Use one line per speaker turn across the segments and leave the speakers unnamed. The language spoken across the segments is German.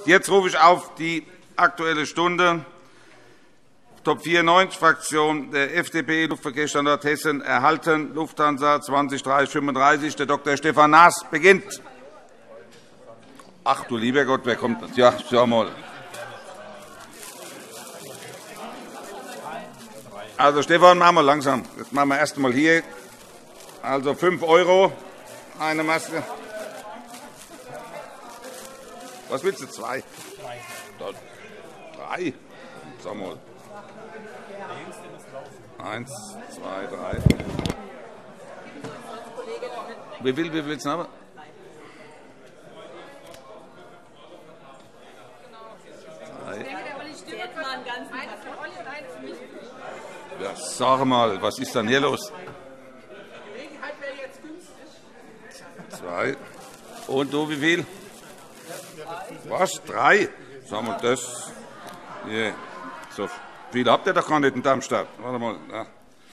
Jetzt rufe ich auf die Aktuelle Stunde. Top 94, Fraktion der FDP, Luftverkehrsstandort Hessen erhalten, Lufthansa 2030-35. Der Dr. Stefan Naas beginnt. Ach du lieber Gott, wer kommt? Ja, schau mal. Also Stefan, machen wir langsam. Jetzt machen wir erst einmal hier. Also 5 € eine Maske. Was willst du? 2? 3? Sag mal. 1, 2, 3. Wie viel willst du haben? Ja, sag mal, was ist denn hier los? 2. Und du, wie viel? Was? 3? Sag mal, das. Yeah. So viel habt ihr doch gar nicht in Darmstadt. Warte mal. Ja.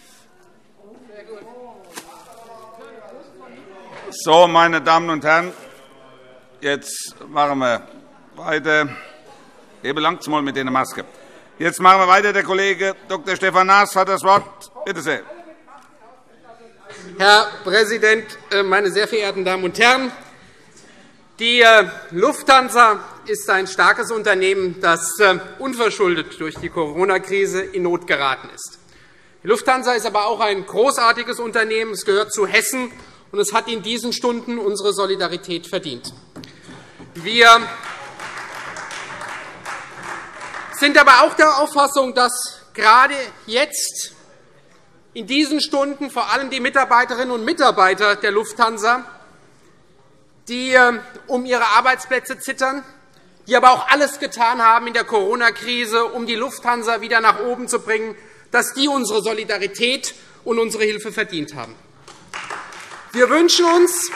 So, meine Damen und Herren, jetzt machen wir weiter. Eben langt's mal mit der Maske. Jetzt machen wir weiter. Der Kollege Dr. Stefan Naas hat das Wort. Bitte sehr.
Herr Präsident, meine sehr verehrten Damen und Herren! Die Lufthansa ist ein starkes Unternehmen, das unverschuldet durch die Corona-Krise in Not geraten ist. Die Lufthansa ist aber auch ein großartiges Unternehmen. Es gehört zu Hessen, und es hat in diesen Stunden unsere Solidarität verdient. Wir sind aber auch der Auffassung, dass gerade jetzt in diesen Stunden vor allem die Mitarbeiterinnen und Mitarbeiter der Lufthansa, die um ihre Arbeitsplätze zittern, die aber auch alles getan haben in der Corona-Krise, um die Lufthansa wieder nach oben zu bringen, dass die unsere Solidarität und unsere Hilfe verdient haben. Wir wünschen uns,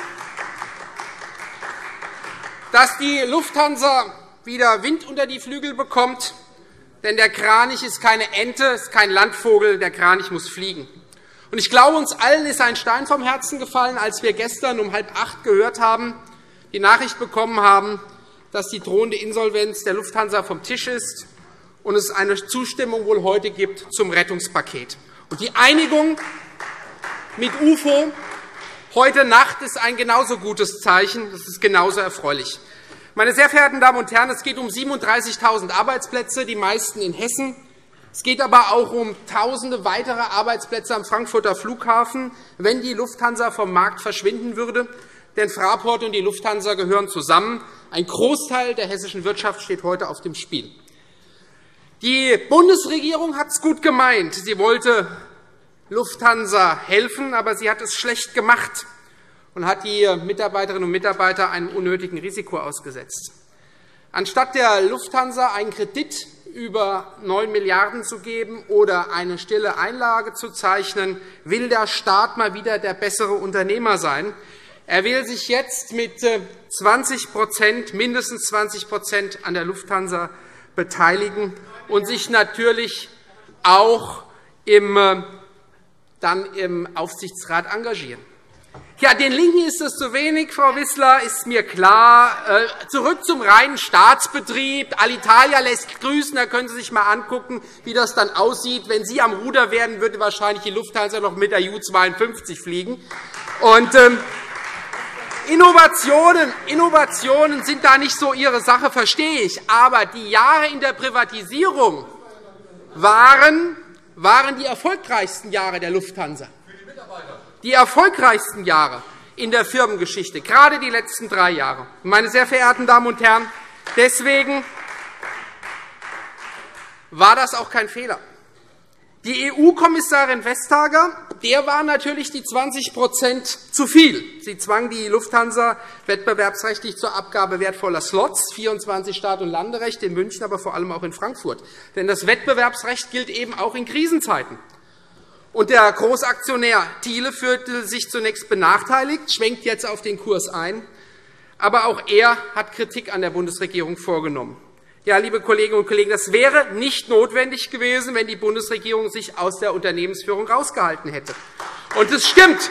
dass die Lufthansa wieder Wind unter die Flügel bekommt, denn der Kranich ist keine Ente, ist kein Landvogel, der Kranich muss fliegen. Und ich glaube, uns allen ist ein Stein vom Herzen gefallen, als wir gestern um 7:30 gehört haben, die Nachricht bekommen haben, dass die drohende Insolvenz der Lufthansa vom Tisch ist und es eine Zustimmung wohl heute gibt zum Rettungspaket. Und die Einigung mit UFO heute Nacht ist ein genauso gutes Zeichen. Das ist genauso erfreulich. Meine sehr verehrten Damen und Herren, es geht um 37.000 Arbeitsplätze, die meisten in Hessen. Es geht aber auch um Tausende weitere Arbeitsplätze am Frankfurter Flughafen, wenn die Lufthansa vom Markt verschwinden würde. Denn Fraport und die Lufthansa gehören zusammen. Ein Großteil der hessischen Wirtschaft steht heute auf dem Spiel. Die Bundesregierung hat es gut gemeint. Sie wollte Lufthansa helfen, aber sie hat es schlecht gemacht und hat die Mitarbeiterinnen und Mitarbeiter einem unnötigen Risiko ausgesetzt. Anstatt der Lufthansa einen Kredit über 9 Milliarden € zu geben oder eine stille Einlage zu zeichnen, will der Staat mal wieder der bessere Unternehmer sein. Er will sich jetzt mit 20%, mindestens 20% an der Lufthansa beteiligen und sich natürlich auch dann im Aufsichtsrat engagieren. Ja, den LINKEN ist das zu wenig, Frau Wissler, ist mir klar. Zurück zum reinen Staatsbetrieb. Alitalia lässt grüßen. Da können Sie sich einmal angucken, wie das dann aussieht. Wenn Sie am Ruder wären, würde wahrscheinlich die Lufthansa noch mit der Ju-52 fliegen. Und Innovationen sind da nicht so Ihre Sache, verstehe ich. Aber die Jahre in der Privatisierung waren die erfolgreichsten Jahre der Lufthansa. Die erfolgreichsten Jahre in der Firmengeschichte, gerade die letzten 3 Jahre. Meine sehr verehrten Damen und Herren, deswegen war das auch kein Fehler. Die EU-Kommissarin Vestager, der waren natürlich die 20% zu viel. Sie zwang die Lufthansa wettbewerbsrechtlich zur Abgabe wertvoller Slots, 24 Start- und Landerecht in München, aber vor allem auch in Frankfurt. Denn das Wettbewerbsrecht gilt eben auch in Krisenzeiten. Und der Großaktionär Thiele fühlte sich zunächst benachteiligt, schwenkt jetzt auf den Kurs ein. Aber auch er hat Kritik an der Bundesregierung vorgenommen. Ja, liebe Kolleginnen und Kollegen, das wäre nicht notwendig gewesen, wenn die Bundesregierung sich aus der Unternehmensführung herausgehalten hätte. Und es stimmt,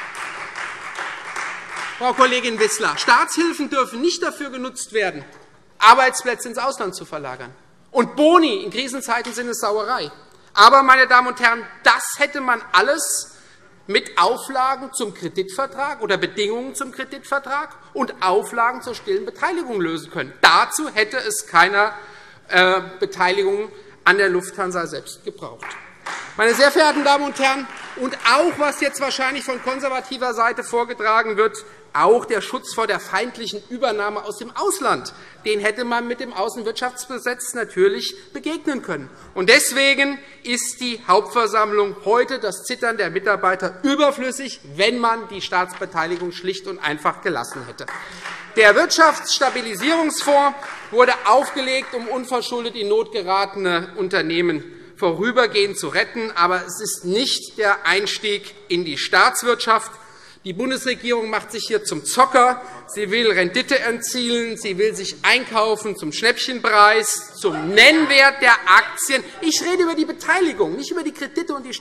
Frau Kollegin Wissler, Staatshilfen dürfen nicht dafür genutzt werden, Arbeitsplätze ins Ausland zu verlagern. Und Boni in Krisenzeiten sind eine Sauerei. Aber, meine Damen und Herren, das hätte man alles mit Auflagen zum Kreditvertrag oder Bedingungen zum Kreditvertrag und Auflagen zur stillen Beteiligung lösen können. Dazu hätte es keine Beteiligung an der Lufthansa selbst gebraucht. Meine sehr verehrten Damen und Herren, und auch, was jetzt wahrscheinlich von konservativer Seite vorgetragen wird, auch der Schutz vor der feindlichen Übernahme aus dem Ausland, den hätte man mit dem Außenwirtschaftsgesetz natürlich begegnen können. Und deswegen ist die Hauptversammlung heute das Zittern der Mitarbeiter überflüssig, wenn man die Staatsbeteiligung schlicht und einfach gelassen hätte. Der Wirtschaftsstabilisierungsfonds wurde aufgelegt, um unverschuldet in Not geratene Unternehmen vorübergehend zu retten. Aber es ist nicht der Einstieg in die Staatswirtschaft. Die Bundesregierung macht sich hier zum Zocker. Sie will Rendite erzielen. Sie will sich einkaufen zum Schnäppchenpreis, zum Nennwert der Aktien. Ich rede über die Beteiligung, nicht über die Kredite und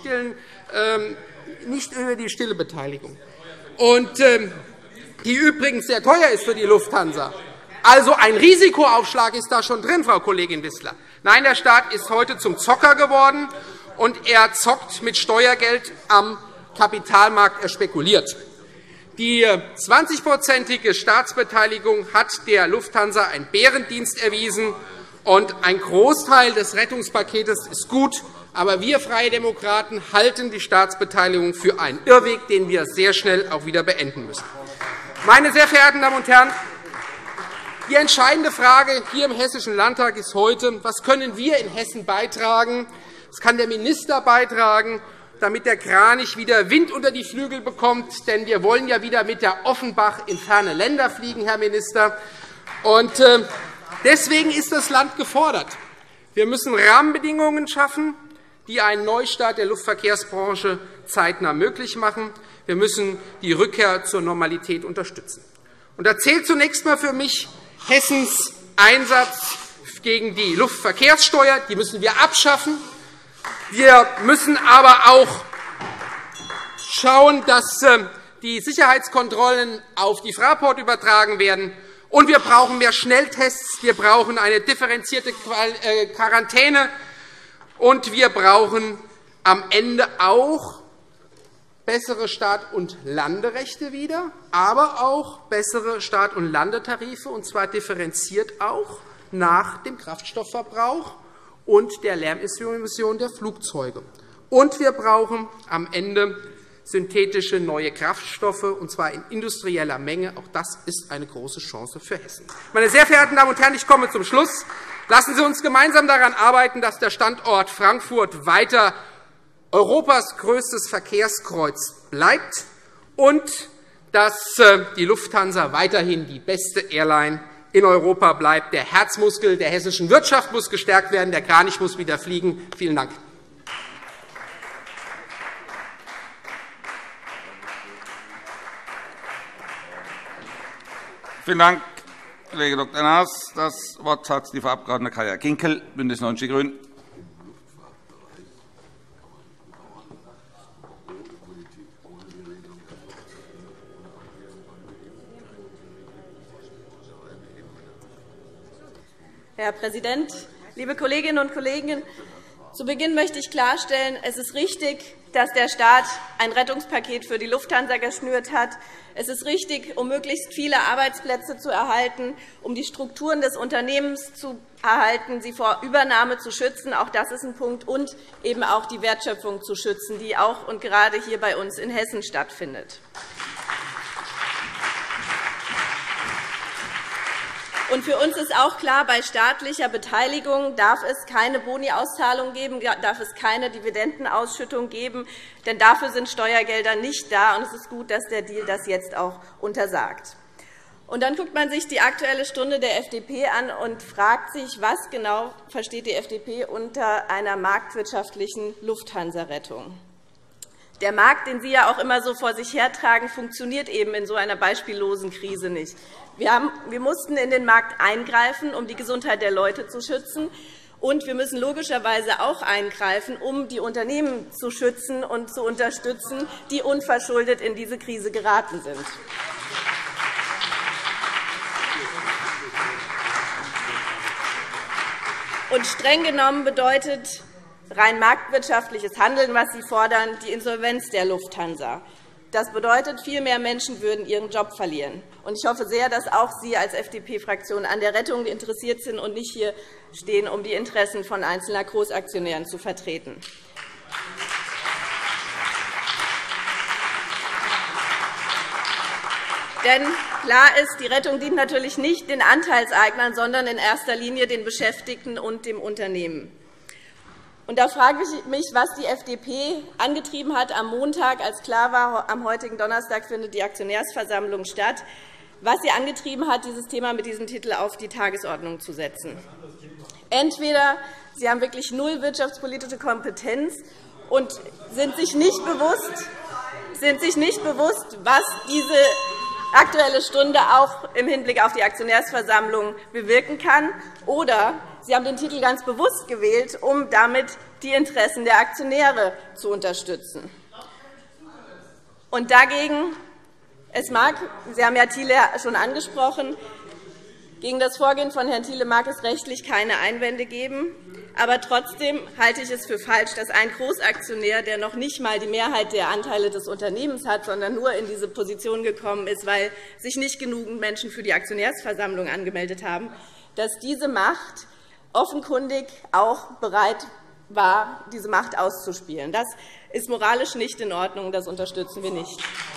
nicht über die stille Beteiligung. Und die übrigens sehr teuer ist für die Lufthansa. Also ein Risikoaufschlag ist da schon drin, Frau Kollegin Wissler. Nein, der Staat ist heute zum Zocker geworden, und er zockt mit Steuergeld am Kapitalmarkt. Er spekuliert. Die 20-prozentige Staatsbeteiligung hat der Lufthansa einen Bärendienst erwiesen, und ein Großteil des Rettungspaketes ist gut. Aber wir Freie Demokraten halten die Staatsbeteiligung für einen Irrweg, den wir sehr schnell auch wieder beenden müssen. Meine sehr verehrten Damen und Herren, die entscheidende Frage hier im Hessischen Landtag ist heute, was können wir in Hessen beitragen, was kann der Minister beitragen, damit der Kranich wieder Wind unter die Flügel bekommt. Denn wir wollen ja wieder mit der Offenbach in ferne Länder fliegen, Herr Minister. Und deswegen ist das Land gefordert. Wir müssen Rahmenbedingungen schaffen, die einen Neustart der Luftverkehrsbranche zeitnah möglich machen. Wir müssen die Rückkehr zur Normalität unterstützen. Und da zählt zunächst einmal für mich Hessens Einsatz gegen die Luftverkehrssteuer. Die müssen wir abschaffen. Wir müssen aber auch schauen, dass die Sicherheitskontrollen auf die Fraport übertragen werden. Und wir brauchen mehr Schnelltests. Wir brauchen eine differenzierte Quarantäne. Und wir brauchen am Ende auch bessere Start- und Landerechte wieder, aber auch bessere Start- und Landetarife, und zwar differenziert auch nach dem Kraftstoffverbrauch und der Lärmemission der Flugzeuge. Und wir brauchen am Ende synthetische neue Kraftstoffe, und zwar in industrieller Menge. Auch das ist eine große Chance für Hessen. Meine sehr verehrten Damen und Herren, ich komme zum Schluss. Lassen Sie uns gemeinsam daran arbeiten, dass der Standort Frankfurt weiter Europas größtes Verkehrskreuz bleibt und dass die Lufthansa weiterhin die beste Airline in Europa bleibt. Der Herzmuskel der hessischen Wirtschaft muss gestärkt werden. Der Kranich muss wieder fliegen. Vielen Dank.
Vielen Dank, Kollege Dr. Naas. Das Wort hat die Frau Abg. Kaja Kinkel, BÜNDNIS 90 die GRÜNEN.
Herr Präsident, liebe Kolleginnen und Kollegen! Zu Beginn möchte ich klarstellen, es ist richtig, dass der Staat ein Rettungspaket für die Lufthansa geschnürt hat. Es ist richtig, um möglichst viele Arbeitsplätze zu erhalten, um die Strukturen des Unternehmens zu erhalten, sie vor Übernahme zu schützen. Auch das ist ein Punkt. Und eben auch die Wertschöpfung zu schützen, die auch und gerade hier bei uns in Hessen stattfindet. Und für uns ist auch klar, bei staatlicher Beteiligung darf es keine Boni-Auszahlung geben, darf es keine Dividendenausschüttung geben, denn dafür sind Steuergelder nicht da. Und es ist gut, dass der Deal das jetzt auch untersagt. Und dann guckt man sich die Aktuelle Stunde der FDP an und fragt sich, was genau versteht die FDP unter einer marktwirtschaftlichen Lufthansa-Rettung. Der Markt, den Sie ja auch immer so vor sich hertragen, funktioniert eben in so einer beispiellosen Krise nicht. Wir mussten in den Markt eingreifen, um die Gesundheit der Leute zu schützen. Und wir müssen logischerweise auch eingreifen, um die Unternehmen zu schützen und zu unterstützen, die unverschuldet in diese Krise geraten sind. Und streng genommen bedeutet rein marktwirtschaftliches Handeln, was Sie fordern, die Insolvenz der Lufthansa. Das bedeutet, viel mehr Menschen würden ihren Job verlieren. Ich hoffe sehr, dass auch Sie als FDP-Fraktion an der Rettung interessiert sind und nicht hier stehen, um die Interessen von einzelner Großaktionären zu vertreten. Denn klar ist, die Rettung dient natürlich nicht den Anteilseignern, sondern in erster Linie den Beschäftigten und dem Unternehmen. Und da frage ich mich, was die FDP angetrieben hat am Montag, als klar war, am heutigen Donnerstag findet die Aktionärsversammlung statt, was sie angetrieben hat, dieses Thema mit diesem Titel auf die Tagesordnung zu setzen. Entweder Sie haben wirklich null wirtschaftspolitische Kompetenz und sind sich nicht bewusst, was diese Aktuelle Stunde auch im Hinblick auf die Aktionärsversammlung bewirken kann, oder Sie haben den Titel ganz bewusst gewählt, um damit die Interessen der Aktionäre zu unterstützen. Und dagegen, Sie haben ja Thiele schon angesprochen, gegen das Vorgehen von Herrn Thiele mag es rechtlich keine Einwände geben. Aber trotzdem halte ich es für falsch, dass ein Großaktionär, der noch nicht einmal die Mehrheit der Anteile des Unternehmens hat, sondern nur in diese Position gekommen ist, weil sich nicht genügend Menschen für die Aktionärsversammlung angemeldet haben, dass diese Macht offenkundig auch bereit war, diese Macht auszuspielen. Das ist moralisch nicht in Ordnung, das unterstützen wir nicht.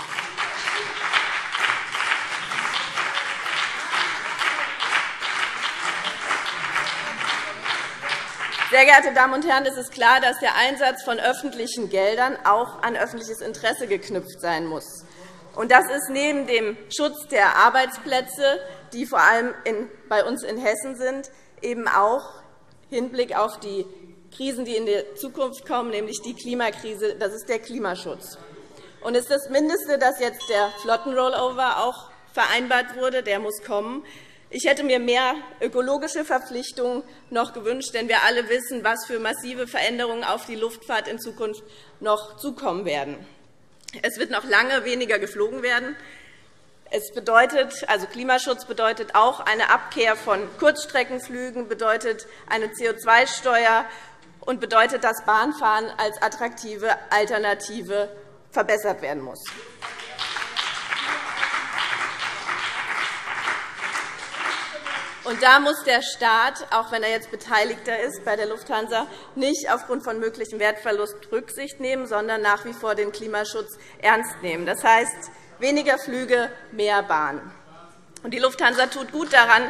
Sehr geehrte Damen und Herren, es ist klar, dass der Einsatz von öffentlichen Geldern auch an öffentliches Interesse geknüpft sein muss. Und das ist neben dem Schutz der Arbeitsplätze, die vor allem bei uns in Hessen sind, eben auch Hinblick auf die Krisen, die in der Zukunft kommen, nämlich die Klimakrise, das ist der Klimaschutz. Und es ist das Mindeste, dass jetzt der Flottenrollover auch vereinbart wurde, der muss kommen. Ich hätte mir mehr ökologische Verpflichtungen noch gewünscht, denn wir alle wissen, was für massive Veränderungen auf die Luftfahrt in Zukunft noch zukommen werden. Es wird noch lange weniger geflogen werden. Klimaschutz bedeutet auch eine Abkehr von Kurzstreckenflügen, bedeutet eine CO2-Steuer und bedeutet, dass Bahnfahren als attraktive Alternative verbessert werden muss. Und da muss der Staat, auch wenn er jetzt Beteiligter ist bei der Lufthansa, nicht aufgrund von möglichem Wertverlust Rücksicht nehmen, sondern nach wie vor den Klimaschutz ernst nehmen. Das heißt, weniger Flüge, mehr Bahn. Und die Lufthansa tut gut daran,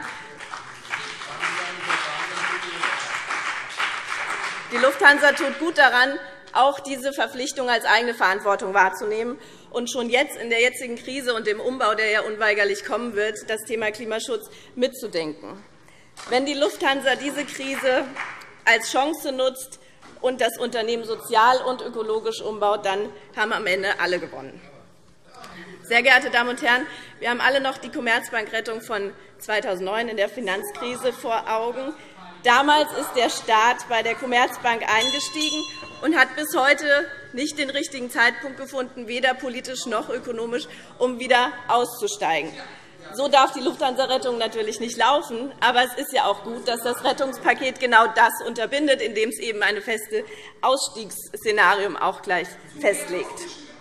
auch diese Verpflichtung als eigene Verantwortung wahrzunehmen und schon jetzt in der jetzigen Krise und dem Umbau, der ja unweigerlich kommen wird, das Thema Klimaschutz mitzudenken. Wenn die Lufthansa diese Krise als Chance nutzt und das Unternehmen sozial und ökologisch umbaut, dann haben am Ende alle gewonnen. Sehr geehrte Damen und Herren, wir haben alle noch die Commerzbank-Rettung von 2009 in der Finanzkrise vor Augen. Damals ist der Staat bei der Commerzbank eingestiegen und hat bis heute nicht den richtigen Zeitpunkt gefunden, weder politisch noch ökonomisch, um wieder auszusteigen. So darf die Lufthansa-Rettung natürlich nicht laufen, aber es ist ja auch gut, dass das Rettungspaket genau das unterbindet, indem es eben ein festes Ausstiegsszenario auch gleich festlegt.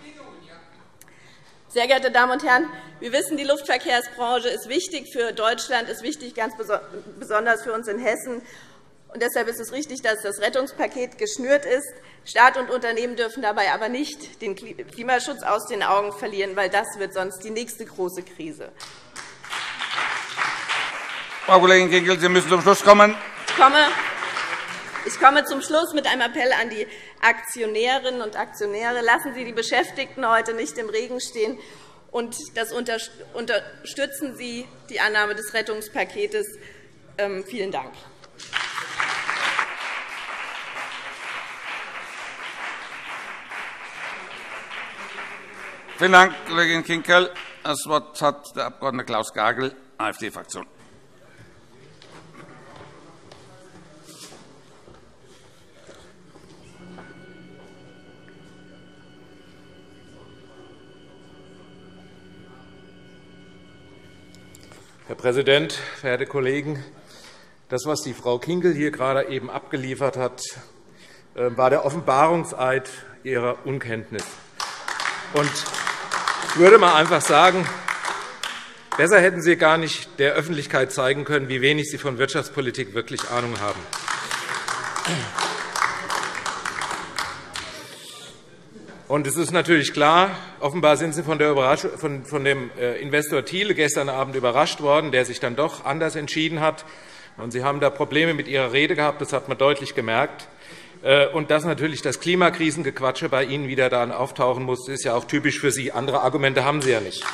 Sehr geehrte Damen und Herren, wir wissen, die Luftverkehrsbranche ist wichtig für Deutschland, ist wichtig ganz besonders für uns in Hessen. Und deshalb ist es richtig, dass das Rettungspaket geschnürt ist. Staat und Unternehmen dürfen dabei aber nicht den Klimaschutz aus den Augen verlieren, weil das wird sonst die nächste große Krise.
Frau Kollegin Kinkel, Sie müssen zum Schluss kommen.
Ich komme zum Schluss mit einem Appell an die Aktionärinnen und Aktionäre. Lassen Sie die Beschäftigten heute nicht im Regen stehen, und unterstützen Sie die Annahme des Rettungspaketes. Vielen Dank.
Vielen Dank, Kollegin Kinkel. Das Wort hat der Abg. Klaus Gagel, AfD-Fraktion.
Herr Präsident, verehrte Kollegen! Das, was die Frau Kinkel hier gerade eben abgeliefert hat, war der Offenbarungseid ihrer Unkenntnis. Und ich würde mal einfach sagen, besser hätten Sie gar nicht der Öffentlichkeit zeigen können, wie wenig Sie von Wirtschaftspolitik wirklich Ahnung haben. Und es ist natürlich klar, offenbar sind Sie von dem Investor Thiele gestern Abend überrascht worden, der sich dann doch anders entschieden hat. Und Sie haben da Probleme mit Ihrer Rede gehabt, das hat man deutlich gemerkt. Und dass natürlich das Klimakrisengequatsche bei Ihnen wieder dann auftauchen muss, ist ja auch typisch für Sie. Andere Argumente haben Sie ja nicht.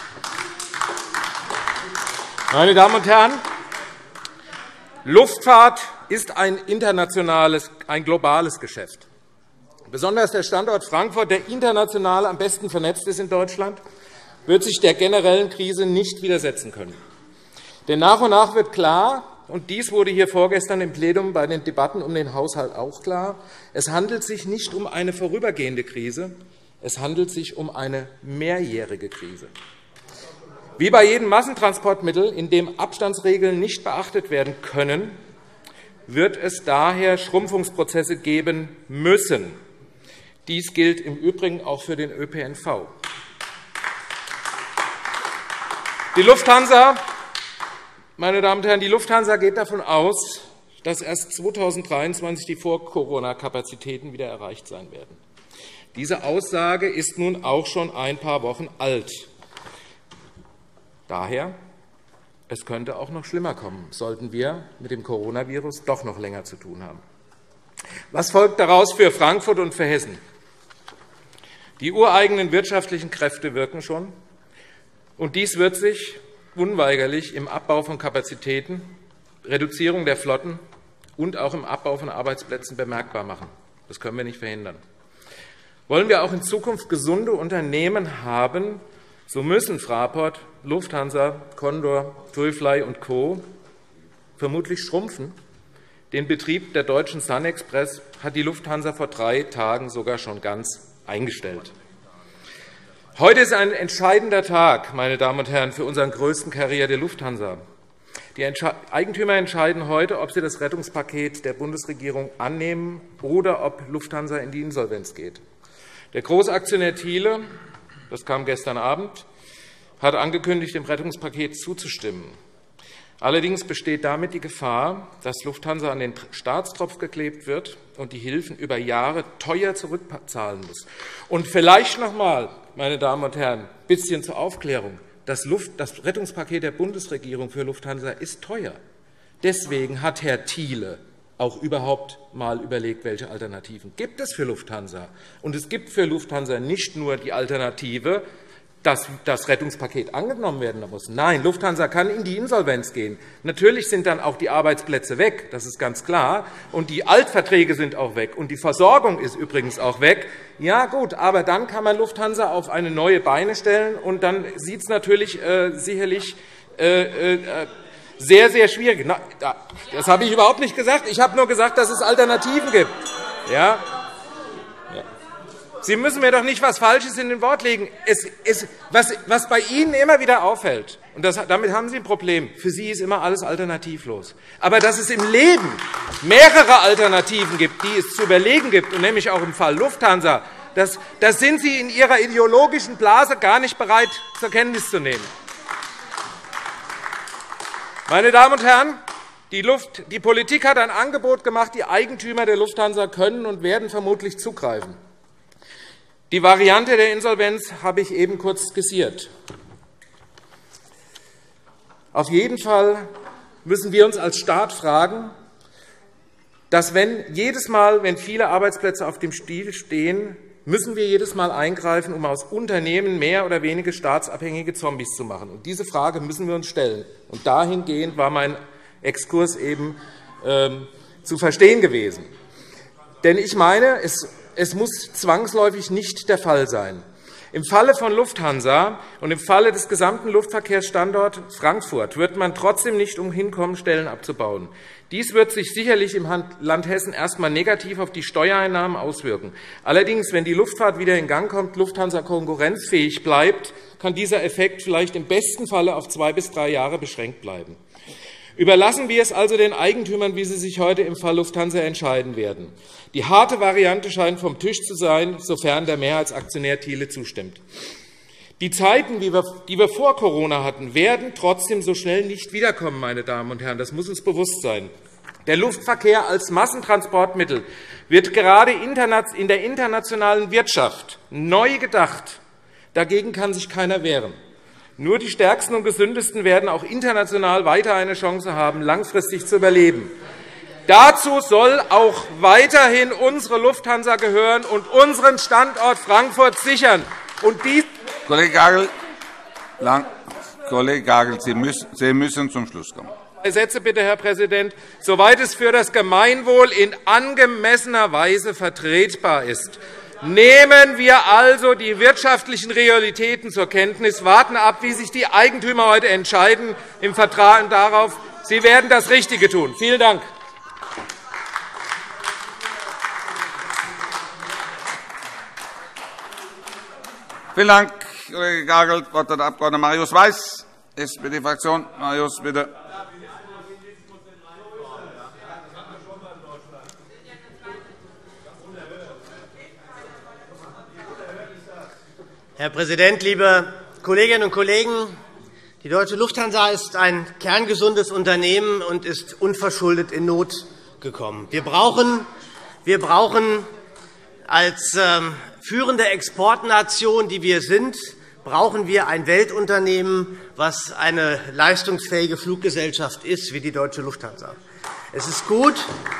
Meine Damen und Herren, Luftfahrt ist ein internationales, ein globales Geschäft. Besonders der Standort Frankfurt, der international am besten vernetzt ist in Deutschland, wird sich der generellen Krise nicht widersetzen können. Denn nach und nach wird klar, und dies wurde hier vorgestern im Plenum bei den Debatten um den Haushalt auch klar, es handelt sich nicht um eine vorübergehende Krise, es handelt sich um eine mehrjährige Krise. Wie bei jedem Massentransportmittel, in dem Abstandsregeln nicht beachtet werden können, wird es daher Schrumpfungsprozesse geben müssen. Dies gilt im Übrigen auch für den ÖPNV. Die Lufthansa, meine Damen und Herren, die Lufthansa geht davon aus, dass erst 2023 die Vor-Corona-Kapazitäten wieder erreicht sein werden. Diese Aussage ist nun auch schon ein paar Wochen alt. Daher, es könnte auch noch schlimmer kommen, sollten wir mit dem Coronavirus doch noch länger zu tun haben. Was folgt daraus für Frankfurt und für Hessen? Die ureigenen wirtschaftlichen Kräfte wirken schon, und dies wird sich unweigerlich im Abbau von Kapazitäten, Reduzierung der Flotten und auch im Abbau von Arbeitsplätzen bemerkbar machen. Das können wir nicht verhindern. Wollen wir auch in Zukunft gesunde Unternehmen haben, so müssen Fraport, Lufthansa, Condor, TUI Fly und Co. vermutlich schrumpfen. Den Betrieb der deutschen SunExpress hat die Lufthansa vor 3 Tagen sogar schon ganz eingestellt. Heute ist ein entscheidender Tag, meine Damen und Herren, für unseren größten Carrier der Lufthansa. Die Eigentümer entscheiden heute, ob sie das Rettungspaket der Bundesregierung annehmen oder ob Lufthansa in die Insolvenz geht. Der Großaktionär Thiele, das kam gestern Abend, hat angekündigt, dem Rettungspaket zuzustimmen. Allerdings besteht damit die Gefahr, dass Lufthansa an den Staatstropf geklebt wird und die Hilfen über Jahre teuer zurückzahlen muss. Und vielleicht noch einmal, meine Damen und Herren, ein bisschen zur Aufklärung. Das Rettungspaket der Bundesregierung für Lufthansa ist teuer. Deswegen hat Herr Thiele auch überhaupt einmal überlegt, welche Alternativen gibt es für Lufthansa. Und es gibt für Lufthansa nicht nur die Alternative, dass das Rettungspaket angenommen werden muss. Nein, Lufthansa kann in die Insolvenz gehen. Natürlich sind dann auch die Arbeitsplätze weg, das ist ganz klar, und die Altverträge sind auch weg, und die Versorgung ist übrigens auch weg. Ja, gut, aber dann kann man Lufthansa auf eine neue Beine stellen, und dann sieht es natürlich sicherlich sehr, sehr schwierig. Das habe ich überhaupt nicht gesagt. Ich habe nur gesagt, dass es Alternativen gibt. Ja. Sie müssen mir doch nicht etwas Falsches in den Wort legen. Was bei Ihnen immer wieder auffällt, und damit haben Sie ein Problem, für Sie ist immer alles alternativlos. Aber dass es im Leben mehrere Alternativen gibt, die es zu überlegen gibt, und nämlich auch im Fall Lufthansa, das sind Sie in Ihrer ideologischen Blase gar nicht bereit, zur Kenntnis zu nehmen. Meine Damen und Herren, die Politik hat ein Angebot gemacht, die Eigentümer der Lufthansa können und werden vermutlich zugreifen. Die Variante der Insolvenz habe ich eben kurz skizziert. Auf jeden Fall müssen wir uns als Staat fragen, dass jedes Mal, wenn viele Arbeitsplätze auf dem Spiel stehen, müssen wir jedes Mal eingreifen, um aus Unternehmen mehr oder weniger staatsabhängige Zombies zu machen. Und diese Frage müssen wir uns stellen. Und dahingehend war mein Exkurs eben zu verstehen gewesen. Denn ich meine, es muss zwangsläufig nicht der Fall sein. Im Falle von Lufthansa und im Falle des gesamten Luftverkehrsstandorts Frankfurt wird man trotzdem nicht umhin kommen, Stellen abzubauen. Dies wird sich sicherlich im Land Hessen erst einmal negativ auf die Steuereinnahmen auswirken. Allerdings, wenn die Luftfahrt wieder in Gang kommt, Lufthansa konkurrenzfähig bleibt, kann dieser Effekt vielleicht im besten Falle auf 2 bis 3 Jahre beschränkt bleiben. Überlassen wir es also den Eigentümern, wie sie sich heute im Fall Lufthansa entscheiden werden. Die harte Variante scheint vom Tisch zu sein, sofern der Mehrheitsaktionär Thiele zustimmt. Die Zeiten, die wir vor Corona hatten, werden trotzdem so schnell nicht wiederkommen, meine Damen und Herren. Das muss uns bewusst sein. Der Luftverkehr als Massentransportmittel wird gerade in der internationalen Wirtschaft neu gedacht. Dagegen kann sich keiner wehren. Nur die Stärksten und Gesündesten werden auch international weiter eine Chance haben, langfristig zu überleben. Dazu soll auch weiterhin unsere Lufthansa gehören und unseren Standort Frankfurt sichern.
Kollege Gagel, Sie müssen zum Schluss kommen.
3 Sätze bitte, Herr Präsident. Soweit es für das Gemeinwohl in angemessener Weise vertretbar ist, nehmen wir also die wirtschaftlichen Realitäten zur Kenntnis, warten ab, wie sich die Eigentümer heute entscheiden, im Vertrauen darauf. Sie werden das Richtige tun. Vielen Dank.
Vielen Dank, Kollege Gagel. Das Wort hat der Abg. Marius Weiß, SPD-Fraktion. Marius, bitte.
Herr Präsident, liebe Kolleginnen und Kollegen! Die Deutsche Lufthansa ist ein kerngesundes Unternehmen und ist unverschuldet in Not gekommen. Wir brauchen als führende Exportnation, die wir sind, brauchen wir ein Weltunternehmen, das eine leistungsfähige Fluggesellschaft ist, wie die Deutsche Lufthansa. Es ist gut,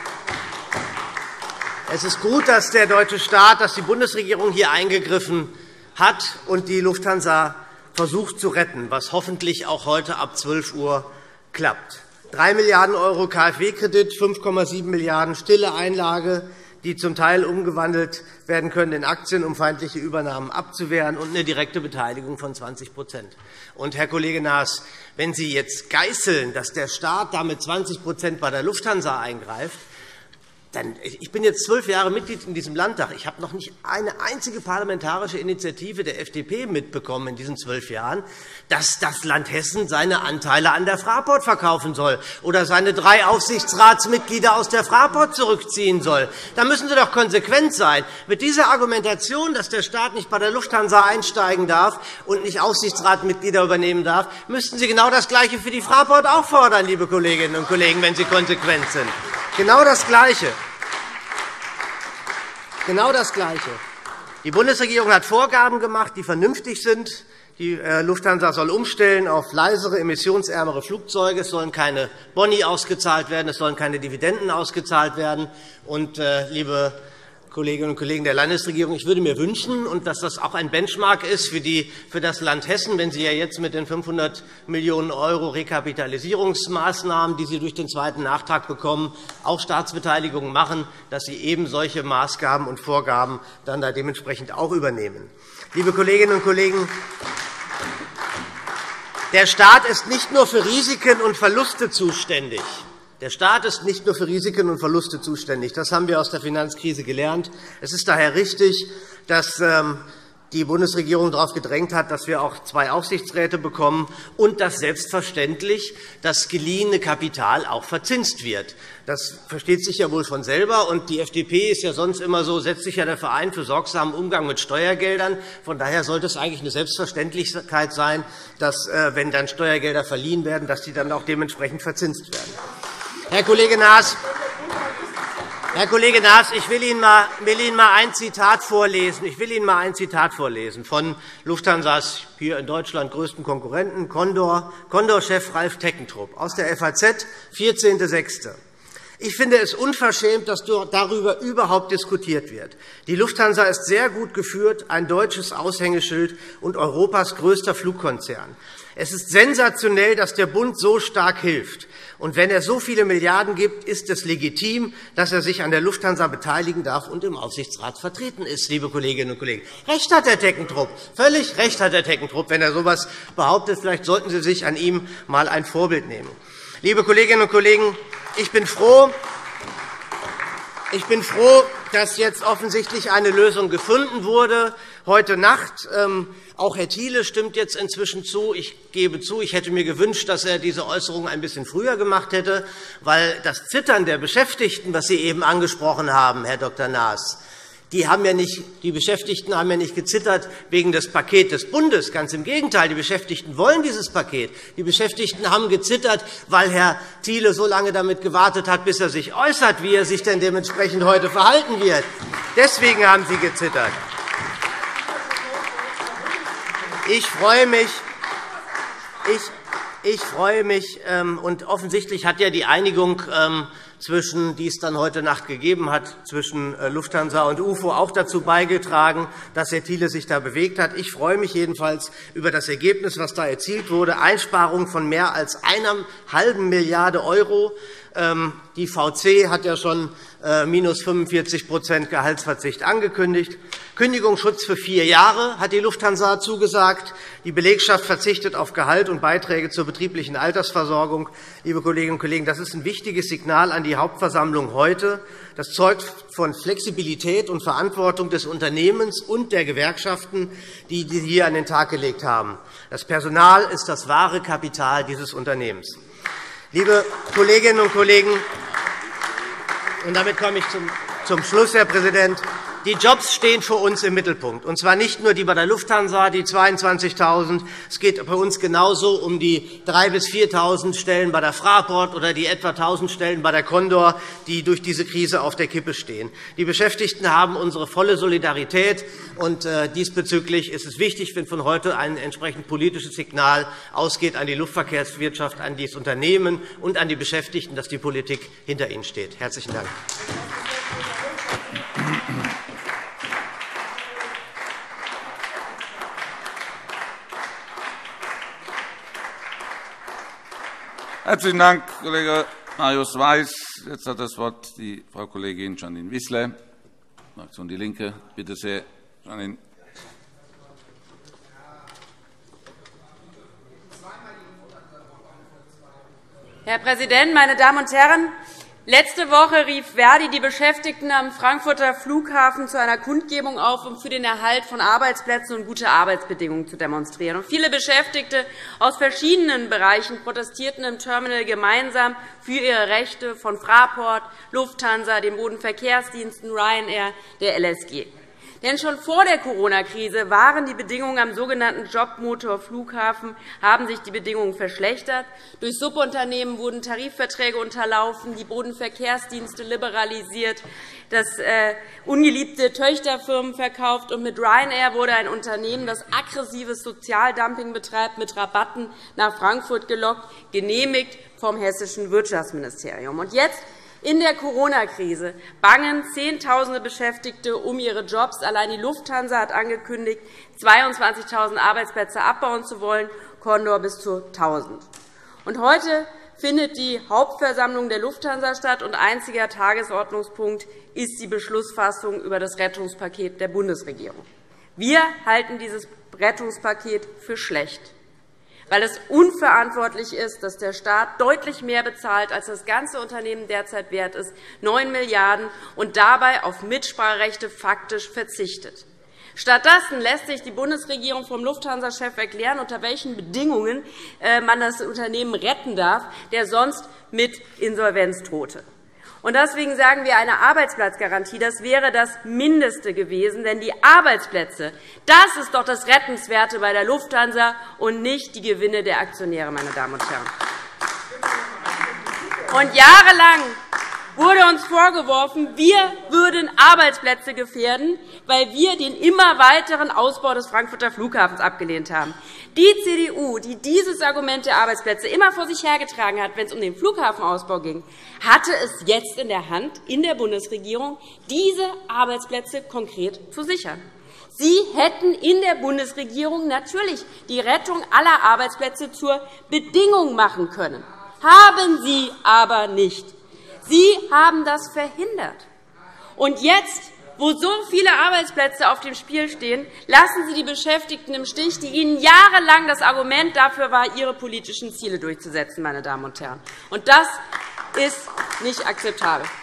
dass der deutsche Staat, dass die Bundesregierung hier eingegriffen hat und die Lufthansa versucht zu retten, was hoffentlich auch heute ab 12 Uhr klappt. 3 Milliarden € KfW-Kredit, 5,7 Milliarden € stille Einlage, die zum Teil umgewandelt werden können in Aktien, um feindliche Übernahmen abzuwehren, und eine direkte Beteiligung von 20 %. Und, Herr Kollege Naas, wenn Sie jetzt geißeln, dass der Staat damit 20 % bei der Lufthansa eingreift, ich bin jetzt 12 Jahre Mitglied in diesem Landtag. Ich habe noch nicht eine einzige parlamentarische Initiative der FDP mitbekommen in diesen 12 Jahren, dass das Land Hessen seine Anteile an der Fraport verkaufen soll oder seine 3 Aufsichtsratsmitglieder aus der Fraport zurückziehen soll. Da müssen Sie doch konsequent sein. Mit dieser Argumentation, dass der Staat nicht bei der Lufthansa einsteigen darf und nicht Aufsichtsratsmitglieder übernehmen darf, müssten Sie genau das Gleiche für die Fraport auch fordern, liebe Kolleginnen und Kollegen, wenn Sie konsequent sind. Genau das Gleiche. Genau das Gleiche. Die Bundesregierung hat Vorgaben gemacht, die vernünftig sind. Die Lufthansa soll umstellen auf leisere, emissionsärmere Flugzeuge. Es sollen keine Boni ausgezahlt werden, es sollen keine Dividenden ausgezahlt werden. Und, liebe Kolleginnen und Kollegen der Landesregierung, ich würde mir wünschen, und dass das auch ein Benchmark ist für das Land Hessen, wenn Sie ja jetzt mit den 500 Millionen € Rekapitalisierungsmaßnahmen, die Sie durch den zweiten Nachtrag bekommen, auch Staatsbeteiligungen machen, dass Sie eben solche Maßgaben und Vorgaben dann da dementsprechend auch übernehmen. Liebe Kolleginnen und Kollegen, der Staat ist nicht nur für Risiken und Verluste zuständig. Der Staat ist nicht nur für Risiken und Verluste zuständig. Das haben wir aus der Finanzkrise gelernt. Es ist daher richtig, dass die Bundesregierung darauf gedrängt hat, dass wir auch 2 Aufsichtsräte bekommen und dass selbstverständlich das geliehene Kapital auch verzinst wird. Das versteht sich ja wohl von selber. Und die FDP ist ja sonst immer so, setzt sich ja der Verein für sorgsamen Umgang mit Steuergeldern. Von daher sollte es eigentlich eine Selbstverständlichkeit sein, dass, wenn dann Steuergelder verliehen werden, dass die dann auch dementsprechend verzinst werden. Herr Kollege Naas, ich will Ihnen mal ein Zitat vorlesen. Ich will Ihnen mal ein Zitat vorlesen von Lufthansas hier in Deutschland größten Konkurrenten, Condor-Chef Ralf Teckentrup aus der FAZ, 14.06. Ich finde es unverschämt, dass darüber überhaupt diskutiert wird. Die Lufthansa ist sehr gut geführt, ein deutsches Aushängeschild und Europas größter Flugkonzern. Es ist sensationell, dass der Bund so stark hilft. Und wenn er so viele Milliarden gibt, ist es legitim, dass er sich an der Lufthansa beteiligen darf und im Aufsichtsrat vertreten ist, liebe Kolleginnen und Kollegen. Recht hat Herr Teckentrup, völlig recht hat Herr Teckentrup, wenn er so etwas behauptet. Vielleicht sollten Sie sich an ihm einmal ein Vorbild nehmen. Liebe Kolleginnen und Kollegen, ich bin froh, dass jetzt offensichtlich eine Lösung gefunden wurde. heute Nacht. Auch Herr Thiele stimmt jetzt inzwischen zu. Ich gebe zu, ich hätte mir gewünscht, dass er diese Äußerung ein bisschen früher gemacht hätte, weil das Zittern der Beschäftigten, was Sie eben angesprochen haben, Herr Dr. Naas, die Beschäftigten haben ja nicht gezittert wegen des Pakets des Bundes. Ganz im Gegenteil, die Beschäftigten wollen dieses Paket. Die Beschäftigten haben gezittert, weil Herr Thiele so lange damit gewartet hat, bis er sich äußert, wie er sich denn dementsprechend heute verhalten wird. Deswegen haben sie gezittert. Ich freue mich, und offensichtlich hat ja die Einigung, die es dann heute Nacht gegeben hat, zwischen Lufthansa und UFO auch dazu beigetragen, dass Herr Thiele sich da bewegt hat. Ich freue mich jedenfalls über das Ergebnis, was da erzielt wurde. Einsparungen von mehr als €1,5 Milliarden. Die VC hat ja schon minus 45% Gehaltsverzicht angekündigt. Kündigungsschutz für 4 Jahre hat die Lufthansa zugesagt. Die Belegschaft verzichtet auf Gehalt und Beiträge zur betrieblichen Altersversorgung. Liebe Kolleginnen und Kollegen, das ist ein wichtiges Signal an die Hauptversammlung heute. Das zeugt von Flexibilität und Verantwortung des Unternehmens und der Gewerkschaften, die Sie hier an den Tag gelegt haben. Das Personal ist das wahre Kapital dieses Unternehmens. Liebe Kolleginnen und Kollegen, und damit komme ich zum Schluss, Herr Präsident. Die Jobs stehen für uns im Mittelpunkt, und zwar nicht nur die bei der Lufthansa, die 22.000. Es geht bei uns genauso um die 3.000 bis 4.000 Stellen bei der Fraport oder die etwa 1.000 Stellen bei der Condor, die durch diese Krise auf der Kippe stehen. Die Beschäftigten haben unsere volle Solidarität, und diesbezüglich ist es wichtig, wenn von heute ein entsprechend politisches Signal ausgeht an die Luftverkehrswirtschaft, an das Unternehmen und an die Beschäftigten, dass die Politik hinter ihnen steht. Herzlichen Dank.
Herzlichen Dank, Kollege Marius Weiß. Jetzt hat das Wort die Frau Kollegin Jeanine Wissler, Fraktion DIE LINKE. Bitte sehr, Jeanine.
Herr Präsident, meine Damen und Herren! Letzte Woche rief Verdi die Beschäftigten am Frankfurter Flughafen zu einer Kundgebung auf, um für den Erhalt von Arbeitsplätzen und gute Arbeitsbedingungen zu demonstrieren. Viele Beschäftigte aus verschiedenen Bereichen protestierten im Terminal gemeinsam für ihre Rechte von Fraport, Lufthansa, den Bodenverkehrsdiensten, Ryanair, der LSG. Denn schon vor der Corona-Krise waren die Bedingungen am sogenannten Jobmotor Flughafen, haben sich die Bedingungen verschlechtert. Durch Subunternehmen wurden Tarifverträge unterlaufen, die Bodenverkehrsdienste liberalisiert, das ungeliebte Töchterfirmen verkauft, und mit Ryanair wurde ein Unternehmen, das aggressives Sozialdumping betreibt, mit Rabatten nach Frankfurt gelockt, genehmigt vom Hessischen Wirtschaftsministerium. Und jetzt in der Corona-Krise bangen Zehntausende Beschäftigte um ihre Jobs. Allein die Lufthansa hat angekündigt, 22.000 Arbeitsplätze abbauen zu wollen, Condor bis zu 1.000. Und heute findet die Hauptversammlung der Lufthansa statt, und einziger Tagesordnungspunkt ist die Beschlussfassung über das Rettungspaket der Bundesregierung. Wir halten dieses Rettungspaket für schlecht, weil es unverantwortlich ist, dass der Staat deutlich mehr bezahlt, als das ganze Unternehmen derzeit wert ist, 9 Milliarden €, und dabei auf Mitspracherechte faktisch verzichtet. Stattdessen lässt sich die Bundesregierung vom Lufthansa-Chef erklären, unter welchen Bedingungen man das Unternehmen retten darf, der sonst mit Insolvenz drohte. Und deswegen sagen wir, eine Arbeitsplatzgarantie, das wäre das Mindeste gewesen. Denn die Arbeitsplätze, das ist doch das Rettenswerte bei der Lufthansa und nicht die Gewinne der Aktionäre, meine Damen und Herren. Und jahrelang wurde uns vorgeworfen, wir würden Arbeitsplätze gefährden, weil wir den immer weiteren Ausbau des Frankfurter Flughafens abgelehnt haben. Die CDU, die dieses Argument der Arbeitsplätze immer vor sich hergetragen hat, wenn es um den Flughafenausbau ging, hatte es jetzt in der Hand, in der Bundesregierung, diese Arbeitsplätze konkret zu sichern. Sie hätten in der Bundesregierung natürlich die Rettung aller Arbeitsplätze zur Bedingung machen können. Haben Sie aber nicht. Sie haben das verhindert. Und jetzt, wo so viele Arbeitsplätze auf dem Spiel stehen, lassen Sie die Beschäftigten im Stich, die Ihnen jahrelang das Argument dafür war, Ihre politischen Ziele durchzusetzen, meine Damen und Herren. Und das ist nicht akzeptabel.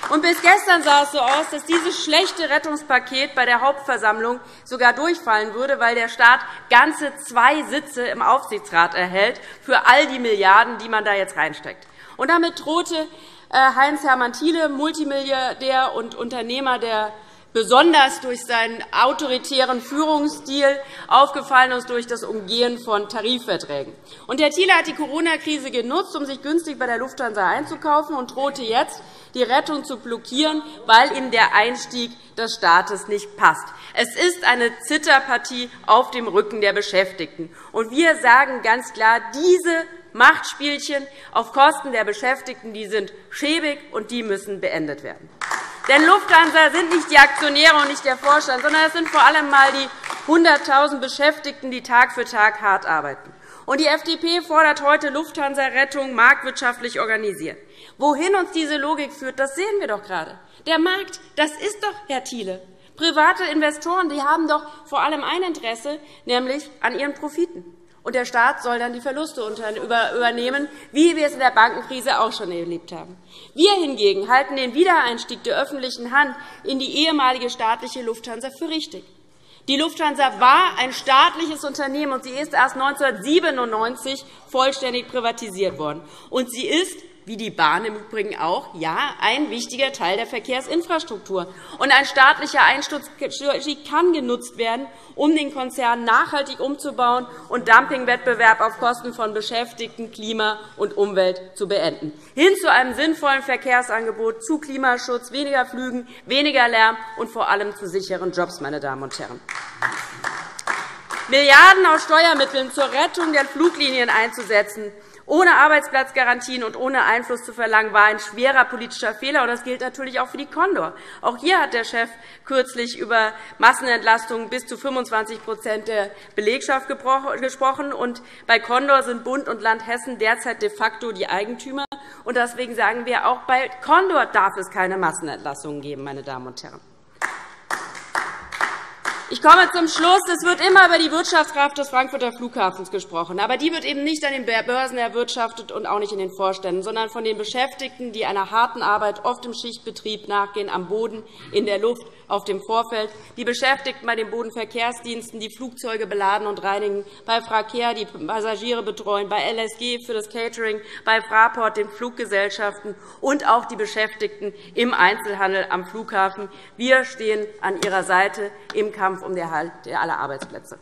Und bis gestern sah es so aus, dass dieses schlechte Rettungspaket bei der Hauptversammlung sogar durchfallen würde, weil der Staat ganze 2 Sitze im Aufsichtsrat erhält für all die Milliarden, die man da jetzt reinsteckt. Und damit drohte Heinz-Hermann Thiele, Multimilliardär und Unternehmer, der besonders durch seinen autoritären Führungsstil aufgefallen ist durch das Umgehen von Tarifverträgen. Und Herr Thiele hat die Corona-Krise genutzt, um sich günstig bei der Lufthansa einzukaufen und drohte jetzt, die Rettung zu blockieren, weil ihm der Einstieg des Staates nicht passt. Es ist eine Zitterpartie auf dem Rücken der Beschäftigten. Und wir sagen ganz klar, diese Machtspielchen auf Kosten der Beschäftigten, die sind schäbig, und die müssen beendet werden. Denn Lufthansa sind nicht die Aktionäre und nicht der Vorstand, sondern es sind vor allem einmal die 100.000 Beschäftigten, die Tag für Tag hart arbeiten. Und die FDP fordert heute Lufthansa-Rettung marktwirtschaftlich organisiert. Wohin uns diese Logik führt, das sehen wir doch gerade. Der Markt, das ist doch, Herr Thiele. Private Investoren, die haben doch vor allem ein Interesse, nämlich an ihren Profiten. Und der Staat soll dann die Verluste übernehmen, wie wir es in der Bankenkrise auch schon erlebt haben. Wir hingegen halten den Wiedereinstieg der öffentlichen Hand in die ehemalige staatliche Lufthansa für richtig. Die Lufthansa war ein staatliches Unternehmen, und sie ist erst 1997 vollständig privatisiert worden. Und sie ist, wie die Bahn im Übrigen auch, ja, ein wichtiger Teil der Verkehrsinfrastruktur. Und ein staatlicher Einsturz kann genutzt werden, um den Konzern nachhaltig umzubauen und Dumpingwettbewerb auf Kosten von Beschäftigten, Klima und Umwelt zu beenden. Hin zu einem sinnvollen Verkehrsangebot, zu Klimaschutz, weniger Flügen, weniger Lärm und vor allem zu sicheren Jobs, meine Damen und Herren. Milliarden aus Steuermitteln zur Rettung der Fluglinien einzusetzen, ohne Arbeitsplatzgarantien und ohne Einfluss zu verlangen, war ein schwerer politischer Fehler. Und das gilt natürlich auch für die Condor. Auch hier hat der Chef kürzlich über Massenentlastungen bis zu 25% der Belegschaft gesprochen. Und bei Condor sind Bund und Land Hessen derzeit de facto die Eigentümer. Und deswegen sagen wir, auch bei Condor darf es keine Massenentlastungen geben, meine Damen und Herren. Ich komme zum Schluss. Es wird immer über die Wirtschaftskraft des Frankfurter Flughafens gesprochen. Aber die wird eben nicht an den Börsen erwirtschaftet und auch nicht in den Vorständen, sondern von den Beschäftigten, die einer harten Arbeit oft im Schichtbetrieb nachgehen, am Boden, in der Luft, auf dem Vorfeld, die Beschäftigten bei den Bodenverkehrsdiensten, die Flugzeuge beladen und reinigen, bei Fracare, die Passagiere betreuen, bei LSG für das Catering, bei Fraport, den Fluggesellschaften, und auch die Beschäftigten im Einzelhandel am Flughafen. Wir stehen an ihrer Seite im Kampf um den Erhalt aller Arbeitsplätze.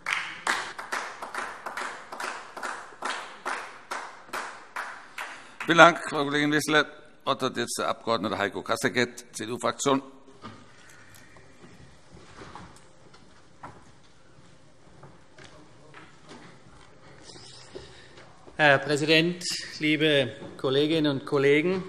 Vielen Dank, Frau Kollegin Wissler. Das Wort hat jetzt der Abg. Heiko Kasseckert, CDU-Fraktion.
Herr Präsident, liebe Kolleginnen und Kollegen!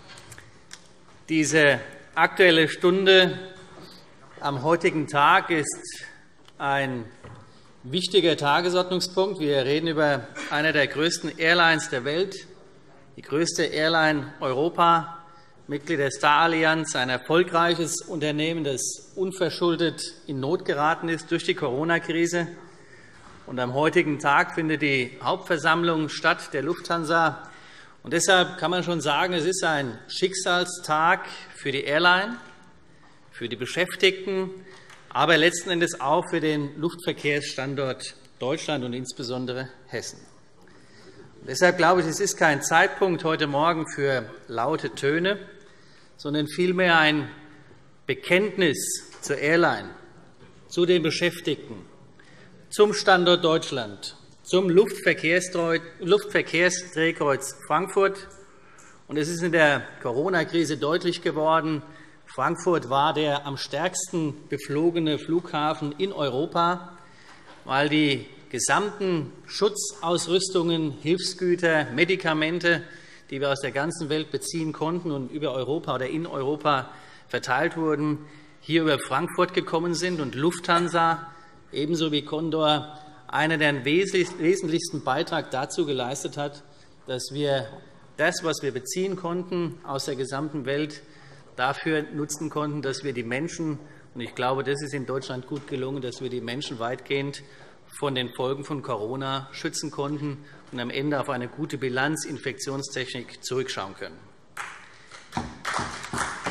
Diese Aktuelle Stunde am heutigen Tag ist ein wichtiger Tagesordnungspunkt. Wir reden über eine der größten Airlines der Welt, die größte Airline Europa, Mitglied der Star-Allianz, ein erfolgreiches Unternehmen, das unverschuldet in Not geraten ist durch die Corona-Krise. Und am heutigen Tag findet die Hauptversammlung statt der Lufthansa. Und deshalb kann man schon sagen, es ist ein Schicksalstag für die Airline, für die Beschäftigten, aber letzten Endes auch für den Luftverkehrsstandort Deutschland und insbesondere Hessen. Und deshalb glaube ich, es ist kein Zeitpunkt heute Morgen für laute Töne, sondern vielmehr ein Bekenntnis zur Airline, zu den Beschäftigten, zum Standort Deutschland, zum Luftverkehrsdrehkreuz Frankfurt. Und es ist in der Corona-Krise deutlich geworden, Frankfurt war der am stärksten beflogene Flughafen in Europa, weil die gesamten Schutzausrüstungen, Hilfsgüter, Medikamente, die wir aus der ganzen Welt beziehen konnten und über Europa oder in Europa verteilt wurden, hier über Frankfurt gekommen sind. Und Lufthansa ebenso wie Condor einen der wesentlichsten Beitrag dazu geleistet hat, dass wir das, was wir beziehen konnten aus der gesamten Welt, dafür nutzen konnten, dass wir die Menschen, und ich glaube, das ist in Deutschland gut gelungen, dass wir die Menschen weitgehend von den Folgen von Corona schützen konnten und am Ende auf eine gute Bilanz Infektionstechnik zurückschauen können.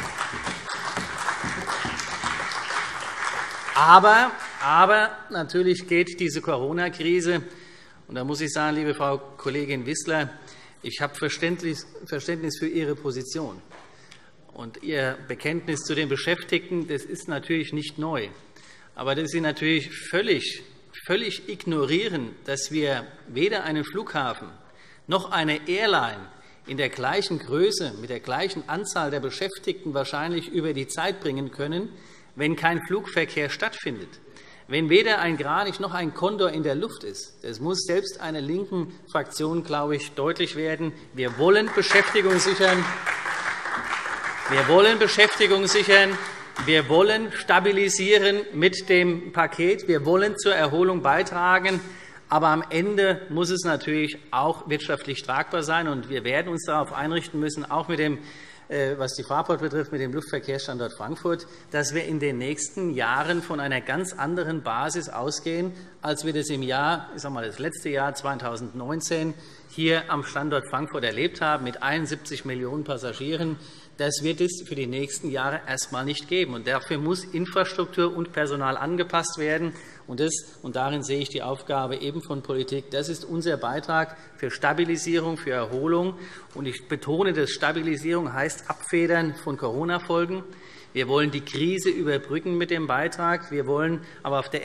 Aber natürlich geht diese Corona-Krise, und da muss ich sagen, liebe Frau Kollegin Wissler, ich habe Verständnis für Ihre Position. Und Ihr Bekenntnis zu den Beschäftigten, das ist natürlich nicht neu. Aber dass Sie natürlich völlig ignorieren, dass wir weder einen Flughafen noch eine Airline in der gleichen Größe, mit der gleichen Anzahl der Beschäftigten wahrscheinlich über die Zeit bringen können, wenn kein Flugverkehr stattfindet. Wenn weder ein Kranich noch ein Kondor in der Luft ist. Das muss selbst einer linken Fraktion, glaube ich, deutlich werden. Wir wollen Beschäftigung sichern. Wir wollen Beschäftigung sichern. Wir wollen stabilisieren mit dem Paket. Wir wollen zur Erholung beitragen. Aber am Ende muss es natürlich auch wirtschaftlich tragbar sein. Und wir werden uns darauf einrichten müssen, auch mit dem, was die Fraport betrifft, mit dem Luftverkehrsstandort Frankfurt, dass wir in den nächsten Jahren von einer ganz anderen Basis ausgehen, als wir das im Jahr, das letzte Jahr 2019 hier am Standort Frankfurt erlebt haben, mit 71 Millionen Passagieren. Das wird es für die nächsten Jahre erst einmal nicht geben. Und dafür muss Infrastruktur und Personal angepasst werden. Und darin sehe ich die Aufgabe eben von Politik. Das ist unser Beitrag für Stabilisierung, für Erholung. Und ich betone, dass Stabilisierung heißt Abfedern von Corona-Folgen. Wir wollen die Krise überbrücken mit dem Beitrag. Wir wollen aber auf der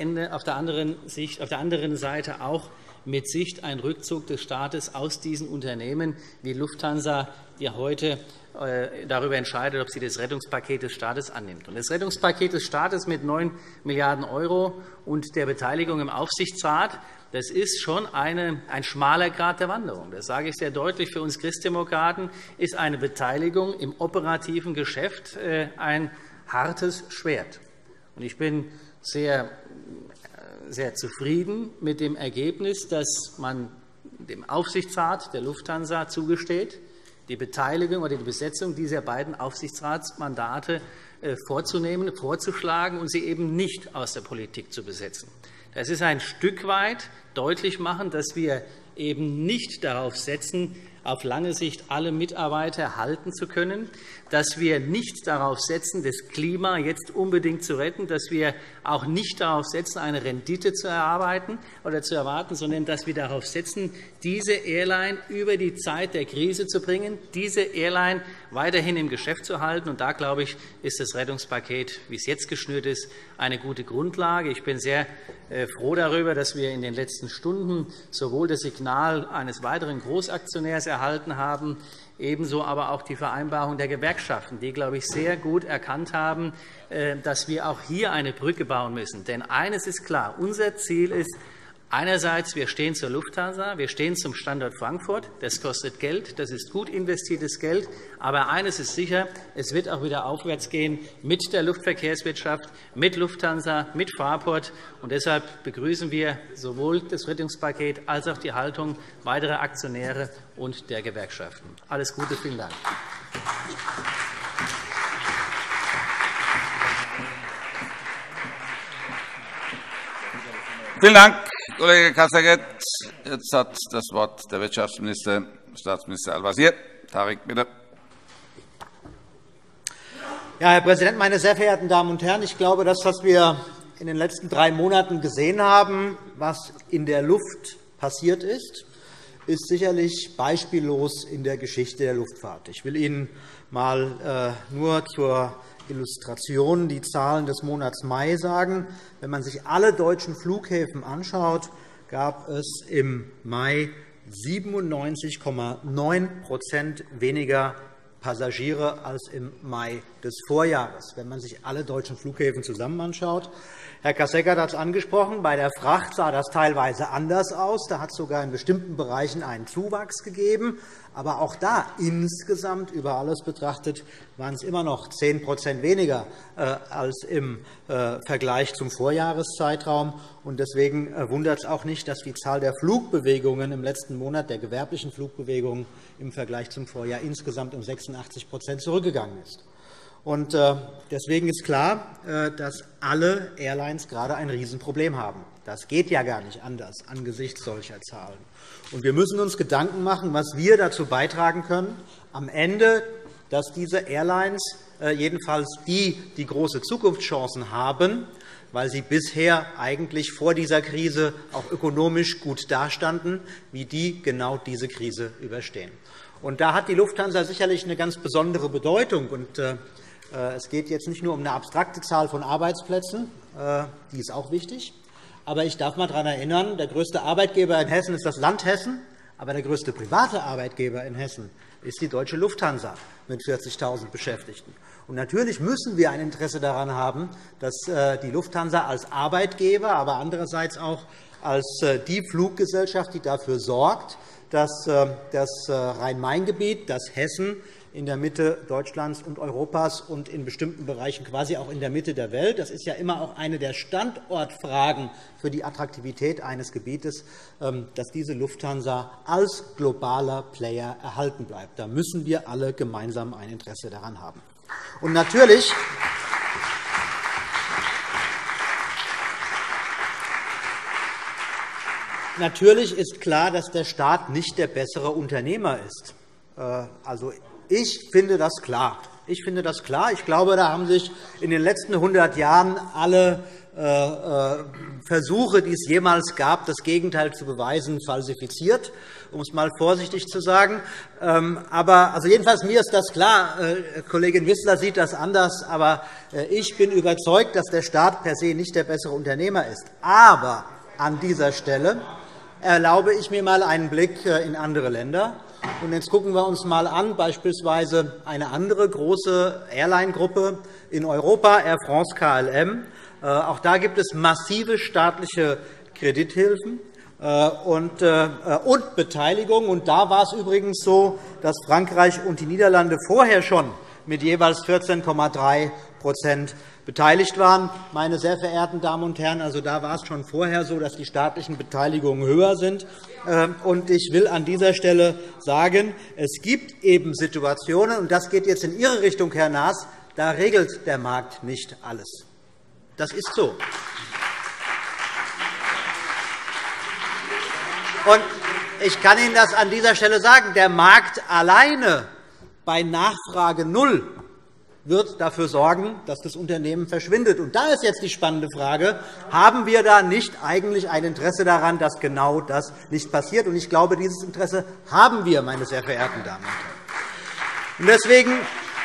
anderen Seite auch mit Sicht einen Rückzug des Staates aus diesen Unternehmen wie Lufthansa, die heute darüber entscheidet, ob sie das Rettungspaket des Staates annimmt. Das Rettungspaket des Staates mit 9 Milliarden € und der Beteiligung im Aufsichtsrat, das ist schon ein schmaler Grat der Wanderung. Das sage ich sehr deutlich. Für uns Christdemokraten ist eine Beteiligung im operativen Geschäft ein hartes Schwert. Ich bin sehr zufrieden mit dem Ergebnis, dass man dem Aufsichtsrat der Lufthansa zugesteht, die Beteiligung oder die Besetzung dieser beiden Aufsichtsratsmandate vorzunehmen, vorzuschlagen und sie eben nicht aus der Politik zu besetzen. Das ist ein Stück weit deutlich machen, dass wir eben nicht darauf setzen, auf lange Sicht alle Mitarbeiter halten zu können, dass wir nicht darauf setzen, das Klima jetzt unbedingt zu retten, dass wir auch nicht darauf setzen, eine Rendite zu erarbeiten oder zu erwarten, sondern dass wir darauf setzen, diese Airline über die Zeit der Krise zu bringen, diese Airline weiterhin im Geschäft zu halten. Und da, glaube ich, ist das Rettungspaket, wie es jetzt geschnürt ist, eine gute Grundlage. Ich bin sehr froh darüber, dass wir in den letzten Stunden sowohl das Signal eines weiteren Großaktionärs erhalten haben, ebenso aber auch die Vereinbarung der Gewerkschaften, die, glaube ich, sehr gut erkannt haben, dass wir auch hier eine Brücke bauen müssen. Denn eines ist klar, unser Ziel ist, einerseits, wir stehen zur Lufthansa, wir stehen zum Standort Frankfurt. Das kostet Geld, das ist gut investiertes Geld. Aber eines ist sicher, es wird auch wieder aufwärts gehen mit der Luftverkehrswirtschaft, mit Lufthansa, mit Fraport. Und deshalb begrüßen wir sowohl das Rettungspaket als auch die Haltung weiterer Aktionäre und der Gewerkschaften. Alles Gute, vielen Dank.
Vielen Dank, Kollege Kasseckert. Jetzt hat das Wort der Wirtschaftsminister, Staatsminister Al-Wazir. Tarek, bitte.
Ja, Herr Präsident, meine sehr verehrten Damen und Herren! Ich glaube, das, was wir in den letzten 3 Monaten gesehen haben, was in der Luft passiert ist, ist sicherlich beispiellos in der Geschichte der Luftfahrt. Ich will Ihnen nur zur Illustration die Zahlen des Monats Mai sagen. Wenn man sich alle deutschen Flughäfen anschaut, gab es im Mai 97,9% weniger Passagiere als im Mai des Vorjahres, wenn man sich alle deutschen Flughäfen zusammen anschaut. Herr Kasseckert hat es angesprochen. Bei der Fracht sah das teilweise anders aus. Da hat es sogar in bestimmten Bereichen einen Zuwachs gegeben. Aber auch da insgesamt über alles betrachtet waren es immer noch 10% weniger als im Vergleich zum Vorjahreszeitraum. Deswegen wundert es auch nicht, dass die Zahl der Flugbewegungen im letzten Monat, der gewerblichen Flugbewegungen im Vergleich zum Vorjahr insgesamt um 86% zurückgegangen ist. Deswegen ist klar, dass alle Airlines gerade ein Riesenproblem haben. Das geht ja gar nicht anders angesichts solcher Zahlen. Wir müssen uns Gedanken machen, was wir dazu beitragen können, am Ende dass diese Airlines, jedenfalls die große Zukunftschancen haben, weil sie bisher eigentlich vor dieser Krise auch ökonomisch gut dastanden, wie die genau diese Krise überstehen. Und da hat die Lufthansa sicherlich eine ganz besondere Bedeutung. Und es geht jetzt nicht nur um eine abstrakte Zahl von Arbeitsplätzen, die ist auch wichtig. Aber ich darf einmal daran erinnern, der größte Arbeitgeber in Hessen ist das Land Hessen, aber der größte private Arbeitgeber in Hessen ist die Deutsche Lufthansa mit 40.000 Beschäftigten. Und natürlich müssen wir ein Interesse daran haben, dass die Lufthansa als Arbeitgeber, aber andererseits auch als die Fluggesellschaft, die dafür sorgt, dass das Rhein-Main-Gebiet, dass Hessen in der Mitte Deutschlands und Europas und in bestimmten Bereichen quasi auch in der Mitte der Welt. Das ist ja immer auch eine der Standortfragen für die Attraktivität eines Gebietes, dass diese Lufthansa als globaler Player erhalten bleibt. Da müssen wir alle gemeinsam ein Interesse daran haben. Und natürlich ist klar, dass der Staat nicht der bessere Unternehmer ist. Also, ich finde das klar. Ich glaube, da haben sich in den letzten 100 Jahren alle Versuche, die es jemals gab, das Gegenteil zu beweisen, falsifiziert, um es einmal vorsichtig zu sagen. Aber jedenfalls mir ist das klar. Kollegin Wissler sieht das anders. Aber ich bin überzeugt, dass der Staat per se nicht der bessere Unternehmer ist. Aber an dieser Stelle erlaube ich mir einmal einen Blick in andere Länder. Und jetzt schauen wir uns einmal an, beispielsweise eine andere große Airline-Gruppe in Europa, Air France KLM. Auch da gibt es massive staatliche Kredithilfen und Beteiligung. Und da war es übrigens so, dass Frankreich und die Niederlande vorher schon mit jeweils 14,3 % beteiligt waren. Meine sehr verehrten Damen und Herren, also da war es schon vorher so, dass die staatlichen Beteiligungen höher sind. Und ich will an dieser Stelle sagen, es gibt eben Situationen, und das geht jetzt in Ihre Richtung, Herr Naas, da regelt der Markt nicht alles. Das ist so. Und ich kann Ihnen das an dieser Stelle sagen. Der Markt alleine bei Nachfrage null wird dafür sorgen, dass das Unternehmen verschwindet. Und da ist jetzt die spannende Frage, haben wir da nicht eigentlich ein Interesse daran, dass genau das nicht passiert? Und ich glaube, dieses Interesse haben wir, meine sehr verehrten Damen und Herren. Und deswegen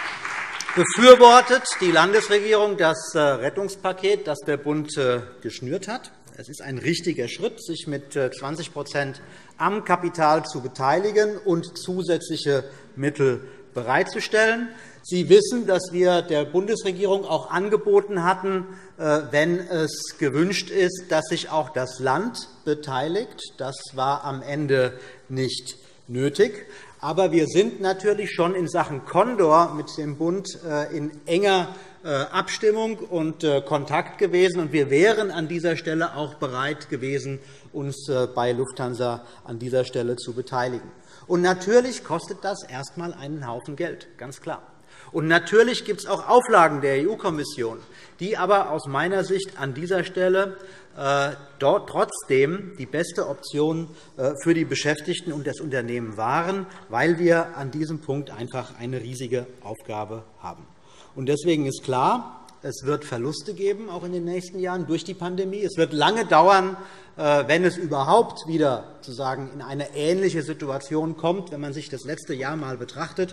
befürwortet die Landesregierung das Rettungspaket, das der Bund geschnürt hat. Es ist ein richtiger Schritt, sich mit 20 % am Kapital zu beteiligen und zusätzliche Mittel bereitzustellen. Sie wissen, dass wir der Bundesregierung auch angeboten hatten, wenn es gewünscht ist, dass sich auch das Land beteiligt. Das war am Ende nicht nötig. Aber wir sind natürlich schon in Sachen Condor mit dem Bund in enger Abstimmung und Kontakt gewesen. Und wir wären an dieser Stelle auch bereit gewesen, uns bei Lufthansa an dieser Stelle zu beteiligen. Und natürlich kostet das erst einmal einen Haufen Geld, ganz klar. Und natürlich gibt es auch Auflagen der EU-Kommission, die aber aus meiner Sicht an dieser Stelle trotzdem die beste Option für die Beschäftigten und das Unternehmen waren, weil wir an diesem Punkt einfach eine riesige Aufgabe haben. Und deswegen ist klar, es wird Verluste geben, auch in den nächsten Jahren durch die Pandemie. Es wird lange dauern, wenn es überhaupt wieder sozusagen in eine ähnliche Situation kommt, wenn man sich das letzte Jahr einmal betrachtet.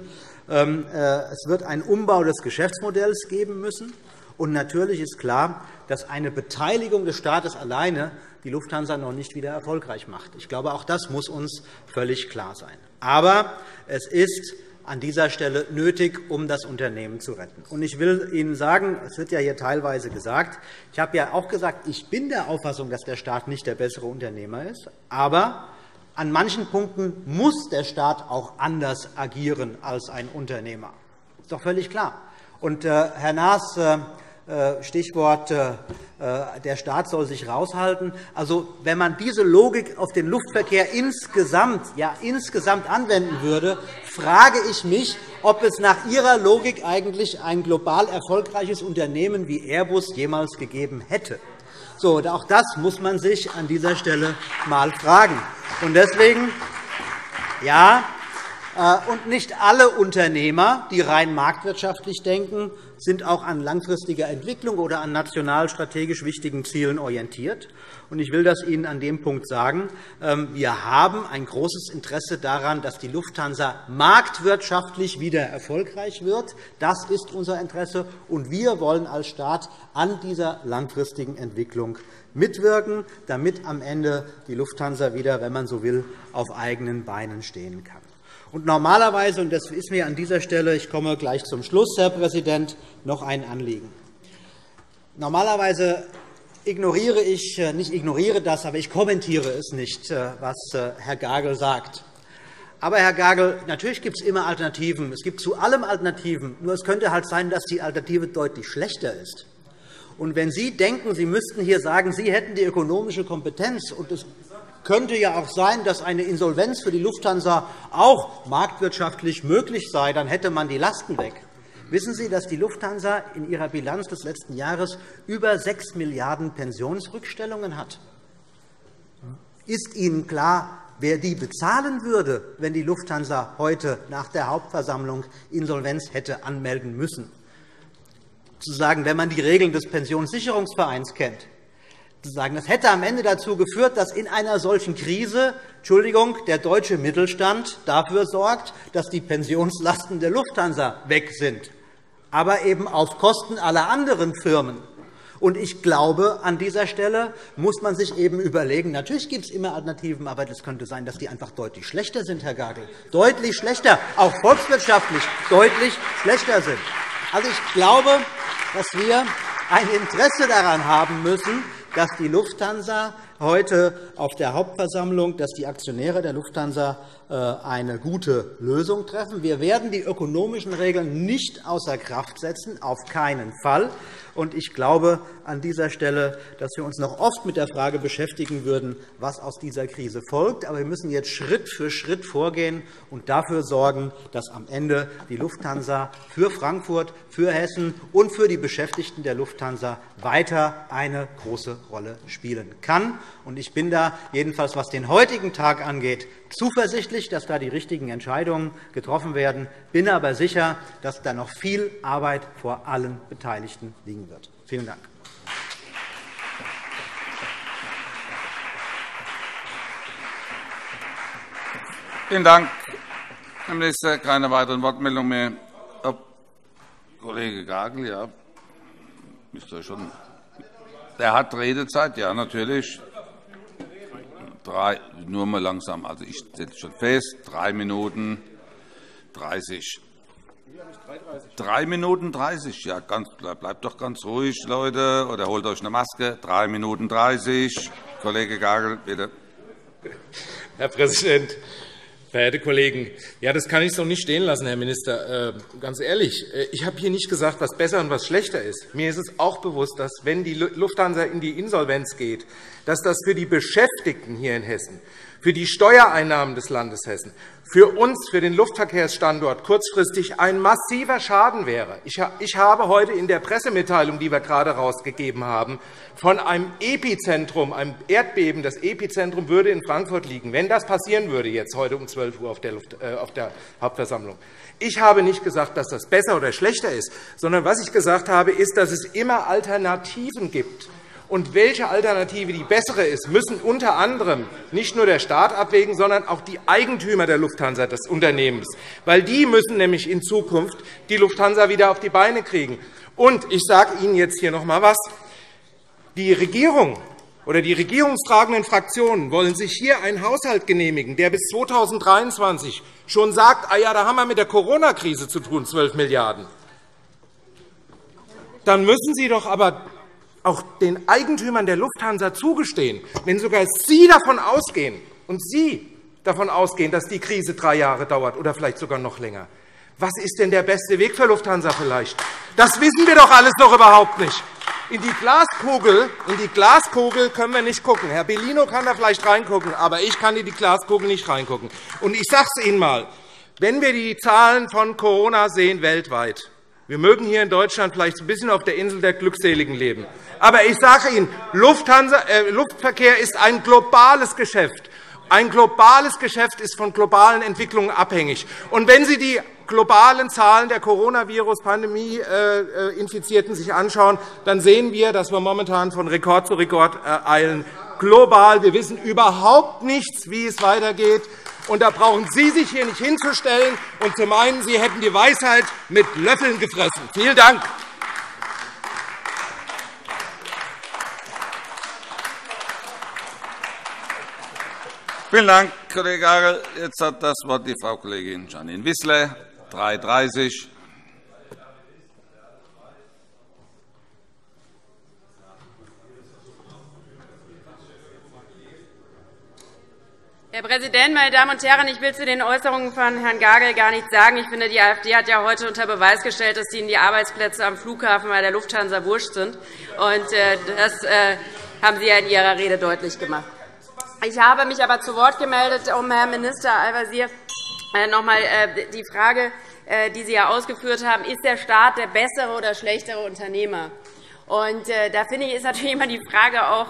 Es wird einen Umbau des Geschäftsmodells geben müssen. Und natürlich ist klar, dass eine Beteiligung des Staates alleine die Lufthansa noch nicht wieder erfolgreich macht. Ich glaube, auch das muss uns völlig klar sein. Aber es ist an dieser Stelle nötig, um das Unternehmen zu retten. Und ich will Ihnen sagen, es wird ja hier teilweise gesagt, ich habe ja auch gesagt, ich bin der Auffassung, dass der Staat nicht der bessere Unternehmer ist. Aber an manchen Punkten muss der Staat auch anders agieren als ein Unternehmer. Das ist doch völlig klar. Und, Herr Naas, Stichwort, der Staat soll sich raushalten. Also, wenn man diese Logik auf den Luftverkehr insgesamt anwenden würde, frage ich mich, ob es nach Ihrer Logik eigentlich ein global erfolgreiches Unternehmen wie Airbus jemals gegeben hätte. So, auch das muss man sich an dieser Stelle einmal fragen. Und deswegen, ja,
Und nicht alle Unternehmer, die rein marktwirtschaftlich denken, sind auch an langfristiger Entwicklung oder an national strategisch wichtigen Zielen orientiert. Ich will das Ihnen an dem Punkt sagen. Wir haben ein großes Interesse daran, dass die Lufthansa marktwirtschaftlich wieder erfolgreich wird. Das ist unser Interesse, und wir wollen als Staat an dieser langfristigen Entwicklung mitwirken, damit am Ende die Lufthansa wieder, wenn man so will, auf eigenen Beinen stehen kann. Und normalerweise, und das ist mir an dieser Stelle, ich komme gleich zum Schluss, Herr Präsident, noch ein Anliegen. Normalerweise ignoriere ich, nicht ignoriere das, aber ich kommentiere es nicht, was Herr Gagel sagt. Aber, Herr Gagel, natürlich gibt es immer Alternativen. Es gibt zu allem Alternativen. Nur es könnte halt sein, dass die Alternative deutlich schlechter ist. Und wenn Sie denken, Sie müssten hier sagen, Sie hätten die ökonomische Kompetenz, und es könnte ja auch sein, dass eine Insolvenz für die Lufthansa auch marktwirtschaftlich möglich sei, dann hätte man die Lasten weg. Wissen Sie, dass die Lufthansa in ihrer Bilanz des letzten Jahres über 6 Milliarden € Pensionsrückstellungen hat? Ist Ihnen klar, wer die bezahlen würde, wenn die Lufthansa heute nach der Hauptversammlung Insolvenz hätte anmelden müssen? Zu sagen, wenn man die Regeln des Pensionssicherungsvereins kennt, zu sagen, das hätte am Ende dazu geführt, dass in einer solchen Krise der deutsche Mittelstand dafür sorgt, dass die Pensionslasten der Lufthansa weg sind, aber eben auf Kosten aller anderen Firmen. Und ich glaube, an dieser Stelle muss man sich eben überlegen, natürlich gibt es immer Alternativen, aber es könnte sein, dass die einfach deutlich schlechter sind, Herr Gagel. Deutlich schlechter, auch volkswirtschaftlich deutlich schlechter sind. Also, ich glaube, dass wir ein Interesse daran haben müssen, dass die Lufthansa heute auf der Hauptversammlung, dass die Aktionäre der Lufthansa eine gute Lösung treffen. Wir werden die ökonomischen Regeln nicht außer Kraft setzen, auf keinen Fall. Und ich glaube an dieser Stelle, dass wir uns noch oft mit der Frage beschäftigen würden, was aus dieser Krise folgt. Aber wir müssen jetzt Schritt für Schritt vorgehen und dafür sorgen, dass am Ende die Lufthansa für Frankfurt, für Hessen und für die Beschäftigten der Lufthansa weiter eine große Rolle spielen kann. Und ich bin da, jedenfalls was den heutigen Tag angeht, zuversichtlich, dass da die richtigen Entscheidungen getroffen werden. Ich bin aber sicher, dass da noch viel Arbeit vor allen Beteiligten liegen wird. Vielen Dank.
Vielen Dank, Herr Minister. Keine weiteren Wortmeldungen mehr. Kollege Gagel, ja, müsste schon. Der hat Redezeit, ja, natürlich. Nur mal langsam. Also ich setze schon fest, 3 Minuten 30. 3 Minuten 30. Ja, bleibt doch ganz ruhig, Leute, oder holt euch eine Maske. 3 Minuten 30. Kollege Gagel, bitte.
Herr Präsident, verehrte Kollegen! Ja, das kann ich so nicht stehen lassen, Herr Minister. Ganz ehrlich, ich habe hier nicht gesagt, was besser und was schlechter ist. Mir ist es auch bewusst, dass, wenn die Lufthansa in die Insolvenz geht, dass das für die Beschäftigten hier in Hessen, für die Steuereinnahmen des Landes Hessen, für uns, für den Luftverkehrsstandort kurzfristig ein massiver Schaden wäre. Ich habe heute in der Pressemitteilung, die wir gerade herausgegeben haben, von einem Epizentrum, einem Erdbeben, das Epizentrum würde in Frankfurt liegen, wenn das passieren würde, jetzt heute um 12 Uhr auf der Hauptversammlung. Ich habe nicht gesagt, dass das besser oder schlechter ist, sondern was ich gesagt habe, ist, dass es immer Alternativen gibt. Und welche Alternative die bessere ist, müssen unter anderem nicht nur der Staat abwägen, sondern auch die Eigentümer der Lufthansa, des Unternehmens. Weil die müssen nämlich in Zukunft die Lufthansa wieder auf die Beine kriegen. Und ich sage Ihnen jetzt hier noch einmal etwas. Die Regierung oder die regierungstragenden Fraktionen wollen sich hier einen Haushalt genehmigen, der bis 2023 schon sagt, ja, da haben wir mit der Corona-Krise zu tun, 12 Milliarden €. Dann müssen Sie doch aber auch den Eigentümern der Lufthansa zugestehen, wenn sogar Sie davon ausgehen, dass die Krise 3 Jahre dauert oder vielleicht sogar noch länger. Was ist denn der beste Weg für Lufthansa vielleicht? Das wissen wir doch alles noch überhaupt nicht. In die Glaskugel können wir nicht gucken. Herr Bellino kann da vielleicht reingucken, aber ich kann in die Glaskugel nicht reingucken. Und ich sage es Ihnen einmal, wenn wir die Zahlen von Corona sehen weltweit, wir mögen hier in Deutschland vielleicht ein bisschen auf der Insel der Glückseligen leben. Aber ich sage Ihnen, Luftverkehr ist ein globales Geschäft. Ein globales Geschäft ist von globalen Entwicklungen abhängig. Und wenn Sie die globalen Zahlen der Coronavirus-Pandemie-Infizierten sich anschauen, dann sehen wir, dass wir momentan von Rekord zu Rekord eilen. Global. Wir wissen überhaupt nichts, wie es weitergeht. Und da brauchen Sie sich hier nicht hinzustellen und zu meinen, Sie hätten die Weisheit mit Löffeln gefressen. Vielen Dank.
Vielen Dank, Kollege Gagel. Jetzt hat das Wort die Frau Kollegin Jeanine Wissler, 3:30.
Herr Präsident, meine Damen und Herren! Ich will zu den Äußerungen von Herrn Gagel gar nichts sagen. Ich finde, die AfD hat ja heute unter Beweis gestellt, dass ihnen die Arbeitsplätze am Flughafen bei der Lufthansa wurscht sind. Und das haben Sie ja in Ihrer Rede deutlich gemacht. Ich habe mich aber zu Wort gemeldet, um Herrn Minister Al-Wazir noch einmal die Frage, die Sie ja ausgeführt haben, ist der Staat der bessere oder schlechtere Unternehmer? Und da finde ich, ist natürlich immer die Frage auch,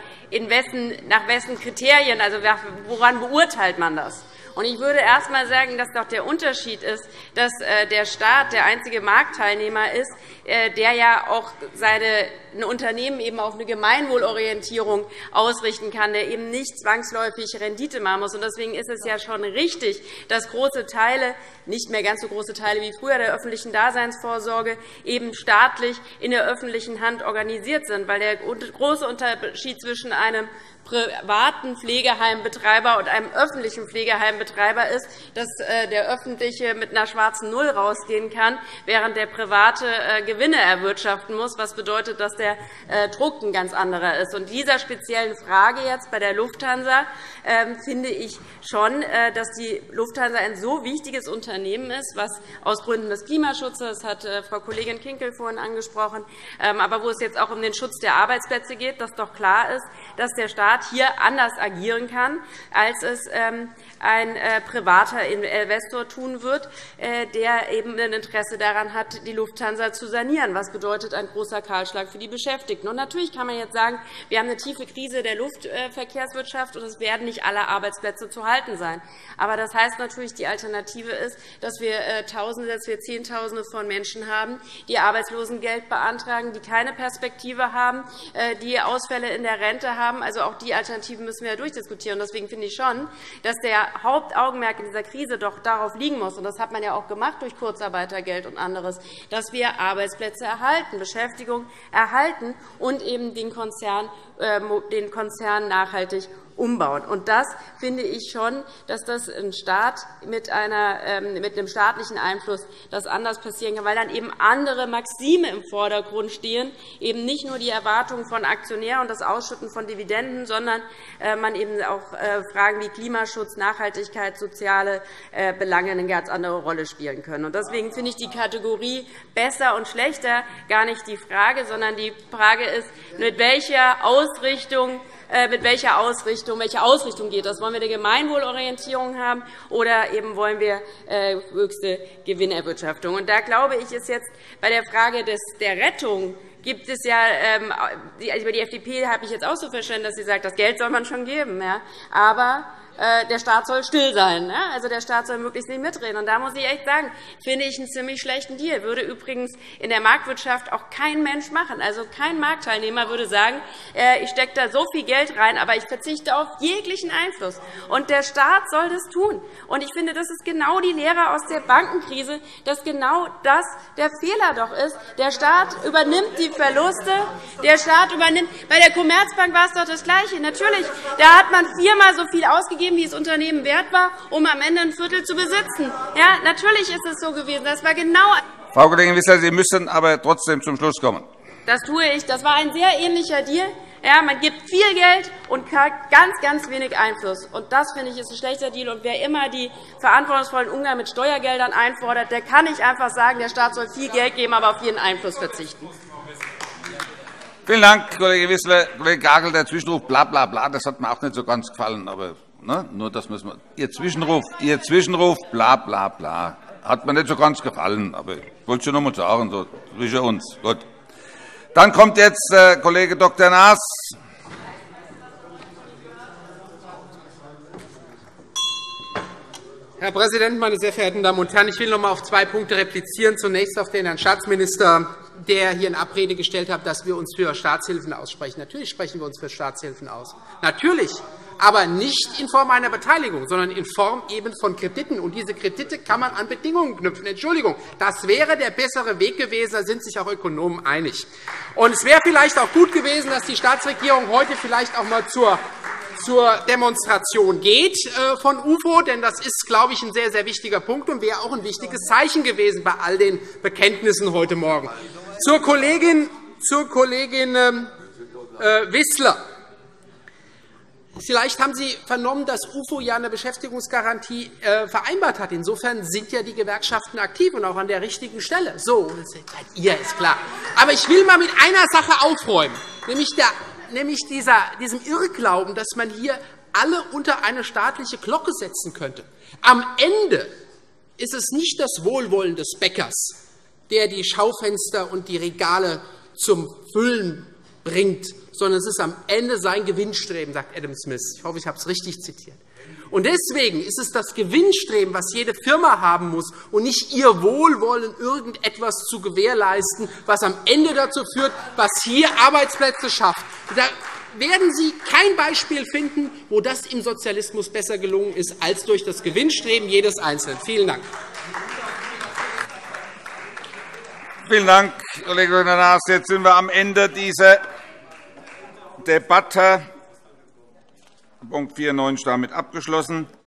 nach wessen Kriterien, also woran beurteilt man das? Und ich würde erst einmal sagen, dass doch der Unterschied ist, dass der Staat der einzige Marktteilnehmer ist, der ja auch seine Unternehmen eben auf eine Gemeinwohlorientierung ausrichten kann, der eben nicht zwangsläufig Rendite machen muss. Und deswegen ist es ja schon richtig, dass große Teile, nicht mehr ganz so große Teile wie früher, der öffentlichen Daseinsvorsorge eben staatlich in der öffentlichen Hand organisiert sind, weil der große Unterschied zwischen einem privaten Pflegeheimbetreiber und einem öffentlichen Pflegeheimbetreiber ist, dass der öffentliche mit einer schwarzen Null rausgehen kann, während der private Gewinne erwirtschaften muss, was bedeutet, dass der Druck ein ganz anderer ist. Und dieser speziellen Frage jetzt bei der Lufthansa finde ich schon, dass die Lufthansa ein so wichtiges Unternehmen ist, was aus Gründen des Klimaschutzes, das hat Frau Kollegin Kinkel vorhin angesprochen, aber wo es jetzt auch um den Schutz der Arbeitsplätze geht, dass doch klar ist, dass der Staat hier anders agieren kann, als es ein privater Investor tun wird, der eben ein Interesse daran hat, die Lufthansa zu sanieren. Was bedeutet ein großer Kahlschlag für die Beschäftigten? Und natürlich kann man jetzt sagen, wir haben eine tiefe Krise der Luftverkehrswirtschaft, und es werden nicht alle Arbeitsplätze zu halten sein. Aber das heißt natürlich, die Alternative ist, dass wir Tausende, dass wir Zehntausende von Menschen haben, die Arbeitslosengeld beantragen, die keine Perspektive haben, die Ausfälle in der Rente haben. Also auch die Alternativen müssen wir durchdiskutieren. Deswegen finde ich schon, dass der Hauptaugenmerk in dieser Krise doch darauf liegen muss, und das hat man ja auch gemacht durch Kurzarbeitergeld und anderes, dass wir Arbeitsplätze erhalten, Beschäftigung erhalten und eben den Konzern nachhaltig umbauen. Und das finde ich schon, dass das ein Staat mit einem staatlichen Einfluss das anders passieren kann, weil dann eben andere Maxime im Vordergrund stehen, eben nicht nur die Erwartungen von Aktionären und das Ausschütten von Dividenden, sondern man eben auch Fragen wie Klimaschutz, Nachhaltigkeit, soziale Belange eine ganz andere Rolle spielen können. Und deswegen finde ich die Kategorie besser und schlechter gar nicht die Frage, sondern die Frage ist, mit welcher Ausrichtung geht das? Wollen wir eine Gemeinwohlorientierung haben, oder eben wollen wir höchste Gewinnerwirtschaftung? Und da glaube ich, ist jetzt bei der Frage der Rettung gibt es ja, über die FDP habe ich jetzt auch so verstanden, dass sie sagt, das Geld soll man schon geben. Ja? Aber der Staat soll still sein. Also der Staat soll möglichst nicht mitreden. Und da muss ich echt sagen, finde ich einen ziemlich schlechten Deal. Würde übrigens in der Marktwirtschaft auch kein Mensch machen. Also kein Marktteilnehmer würde sagen, ich stecke da so viel Geld rein, aber ich verzichte auf jeglichen Einfluss. Und der Staat soll das tun. Und ich finde, das ist genau die Lehre aus der Bankenkrise, dass genau das der Fehler doch ist. Der Staat übernimmt die Verluste. Der Staat übernimmt. Bei der Commerzbank war es doch das Gleiche. Natürlich, da hat man viermal so viel ausgegeben, wie das Unternehmen wert war, um am Ende ein Viertel zu besitzen. Ja, natürlich ist es so gewesen. Das war genau.
Frau Kollegin Wissler, Sie müssen aber trotzdem zum Schluss kommen.
Das tue ich. Das war ein sehr ähnlicher Deal. Ja, man gibt viel Geld und hat ganz, ganz wenig Einfluss. Und das, finde ich, ist ein schlechter Deal. Und wer immer die verantwortungsvollen Umgang mit Steuergeldern einfordert, der kann nicht einfach sagen, der Staat soll viel Geld geben, aber auf jeden Einfluss verzichten.
Vielen Dank, Kollege Wissler. Kollege Gagel, der Zwischenruf bla bla bla, das hat mir auch nicht so ganz gefallen. Aber nur das müssen wir. Ihr Zwischenruf bla bla bla hat mir nicht so ganz gefallen. Aber ich wollte schon noch einmal sagen, so zwischen uns. Gut. Dann kommt jetzt Kollege Dr. Naas.
Herr Präsident, meine sehr verehrten Damen und Herren! Ich will noch einmal auf 2 Punkte replizieren. Zunächst auf den Herrn Staatsminister, der hier in Abrede gestellt hat, dass wir uns für Staatshilfen aussprechen. Natürlich sprechen wir uns für Staatshilfen aus. Natürlich. Aber nicht in Form einer Beteiligung, sondern in Form eben von Krediten. Und diese Kredite kann man an Bedingungen knüpfen. Entschuldigung, das wäre der bessere Weg gewesen. Da sind sich auch Ökonomen einig. Und es wäre vielleicht auch gut gewesen, dass die Staatsregierung heute vielleicht auch einmal zur Demonstration geht von UFO, denn das ist, glaube ich, ein sehr, sehr wichtiger Punkt und wäre auch ein wichtiges Zeichen gewesen bei all den Bekenntnissen heute Morgen. Zur Kollegin Wissler. Vielleicht haben Sie vernommen, dass UFO ja eine Beschäftigungsgarantie vereinbart hat. Insofern sind ja die Gewerkschaften aktiv und auch an der richtigen Stelle. So, seid ihr, ist klar. Aber ich will einmal mit einer Sache aufräumen, nämlich diesem Irrglauben, dass man hier alle unter eine staatliche Glocke setzen könnte. Am Ende ist es nicht das Wohlwollen des Bäckers, der die Schaufenster und die Regale zum Füllen bringt, sondern es ist am Ende sein Gewinnstreben, sagt Adam Smith. Ich hoffe, ich habe es richtig zitiert. Und deswegen ist es das Gewinnstreben, was jede Firma haben muss, und nicht ihr Wohlwollen, irgendetwas zu gewährleisten, was am Ende dazu führt, was hier Arbeitsplätze schafft. Da werden Sie kein Beispiel finden, wo das im Sozialismus besser gelungen ist, als durch das Gewinnstreben jedes Einzelnen. Vielen Dank.
Vielen Dank, Kollege Naas. Jetzt sind wir am Ende dieser Debatte. Punkt 94 damit abgeschlossen.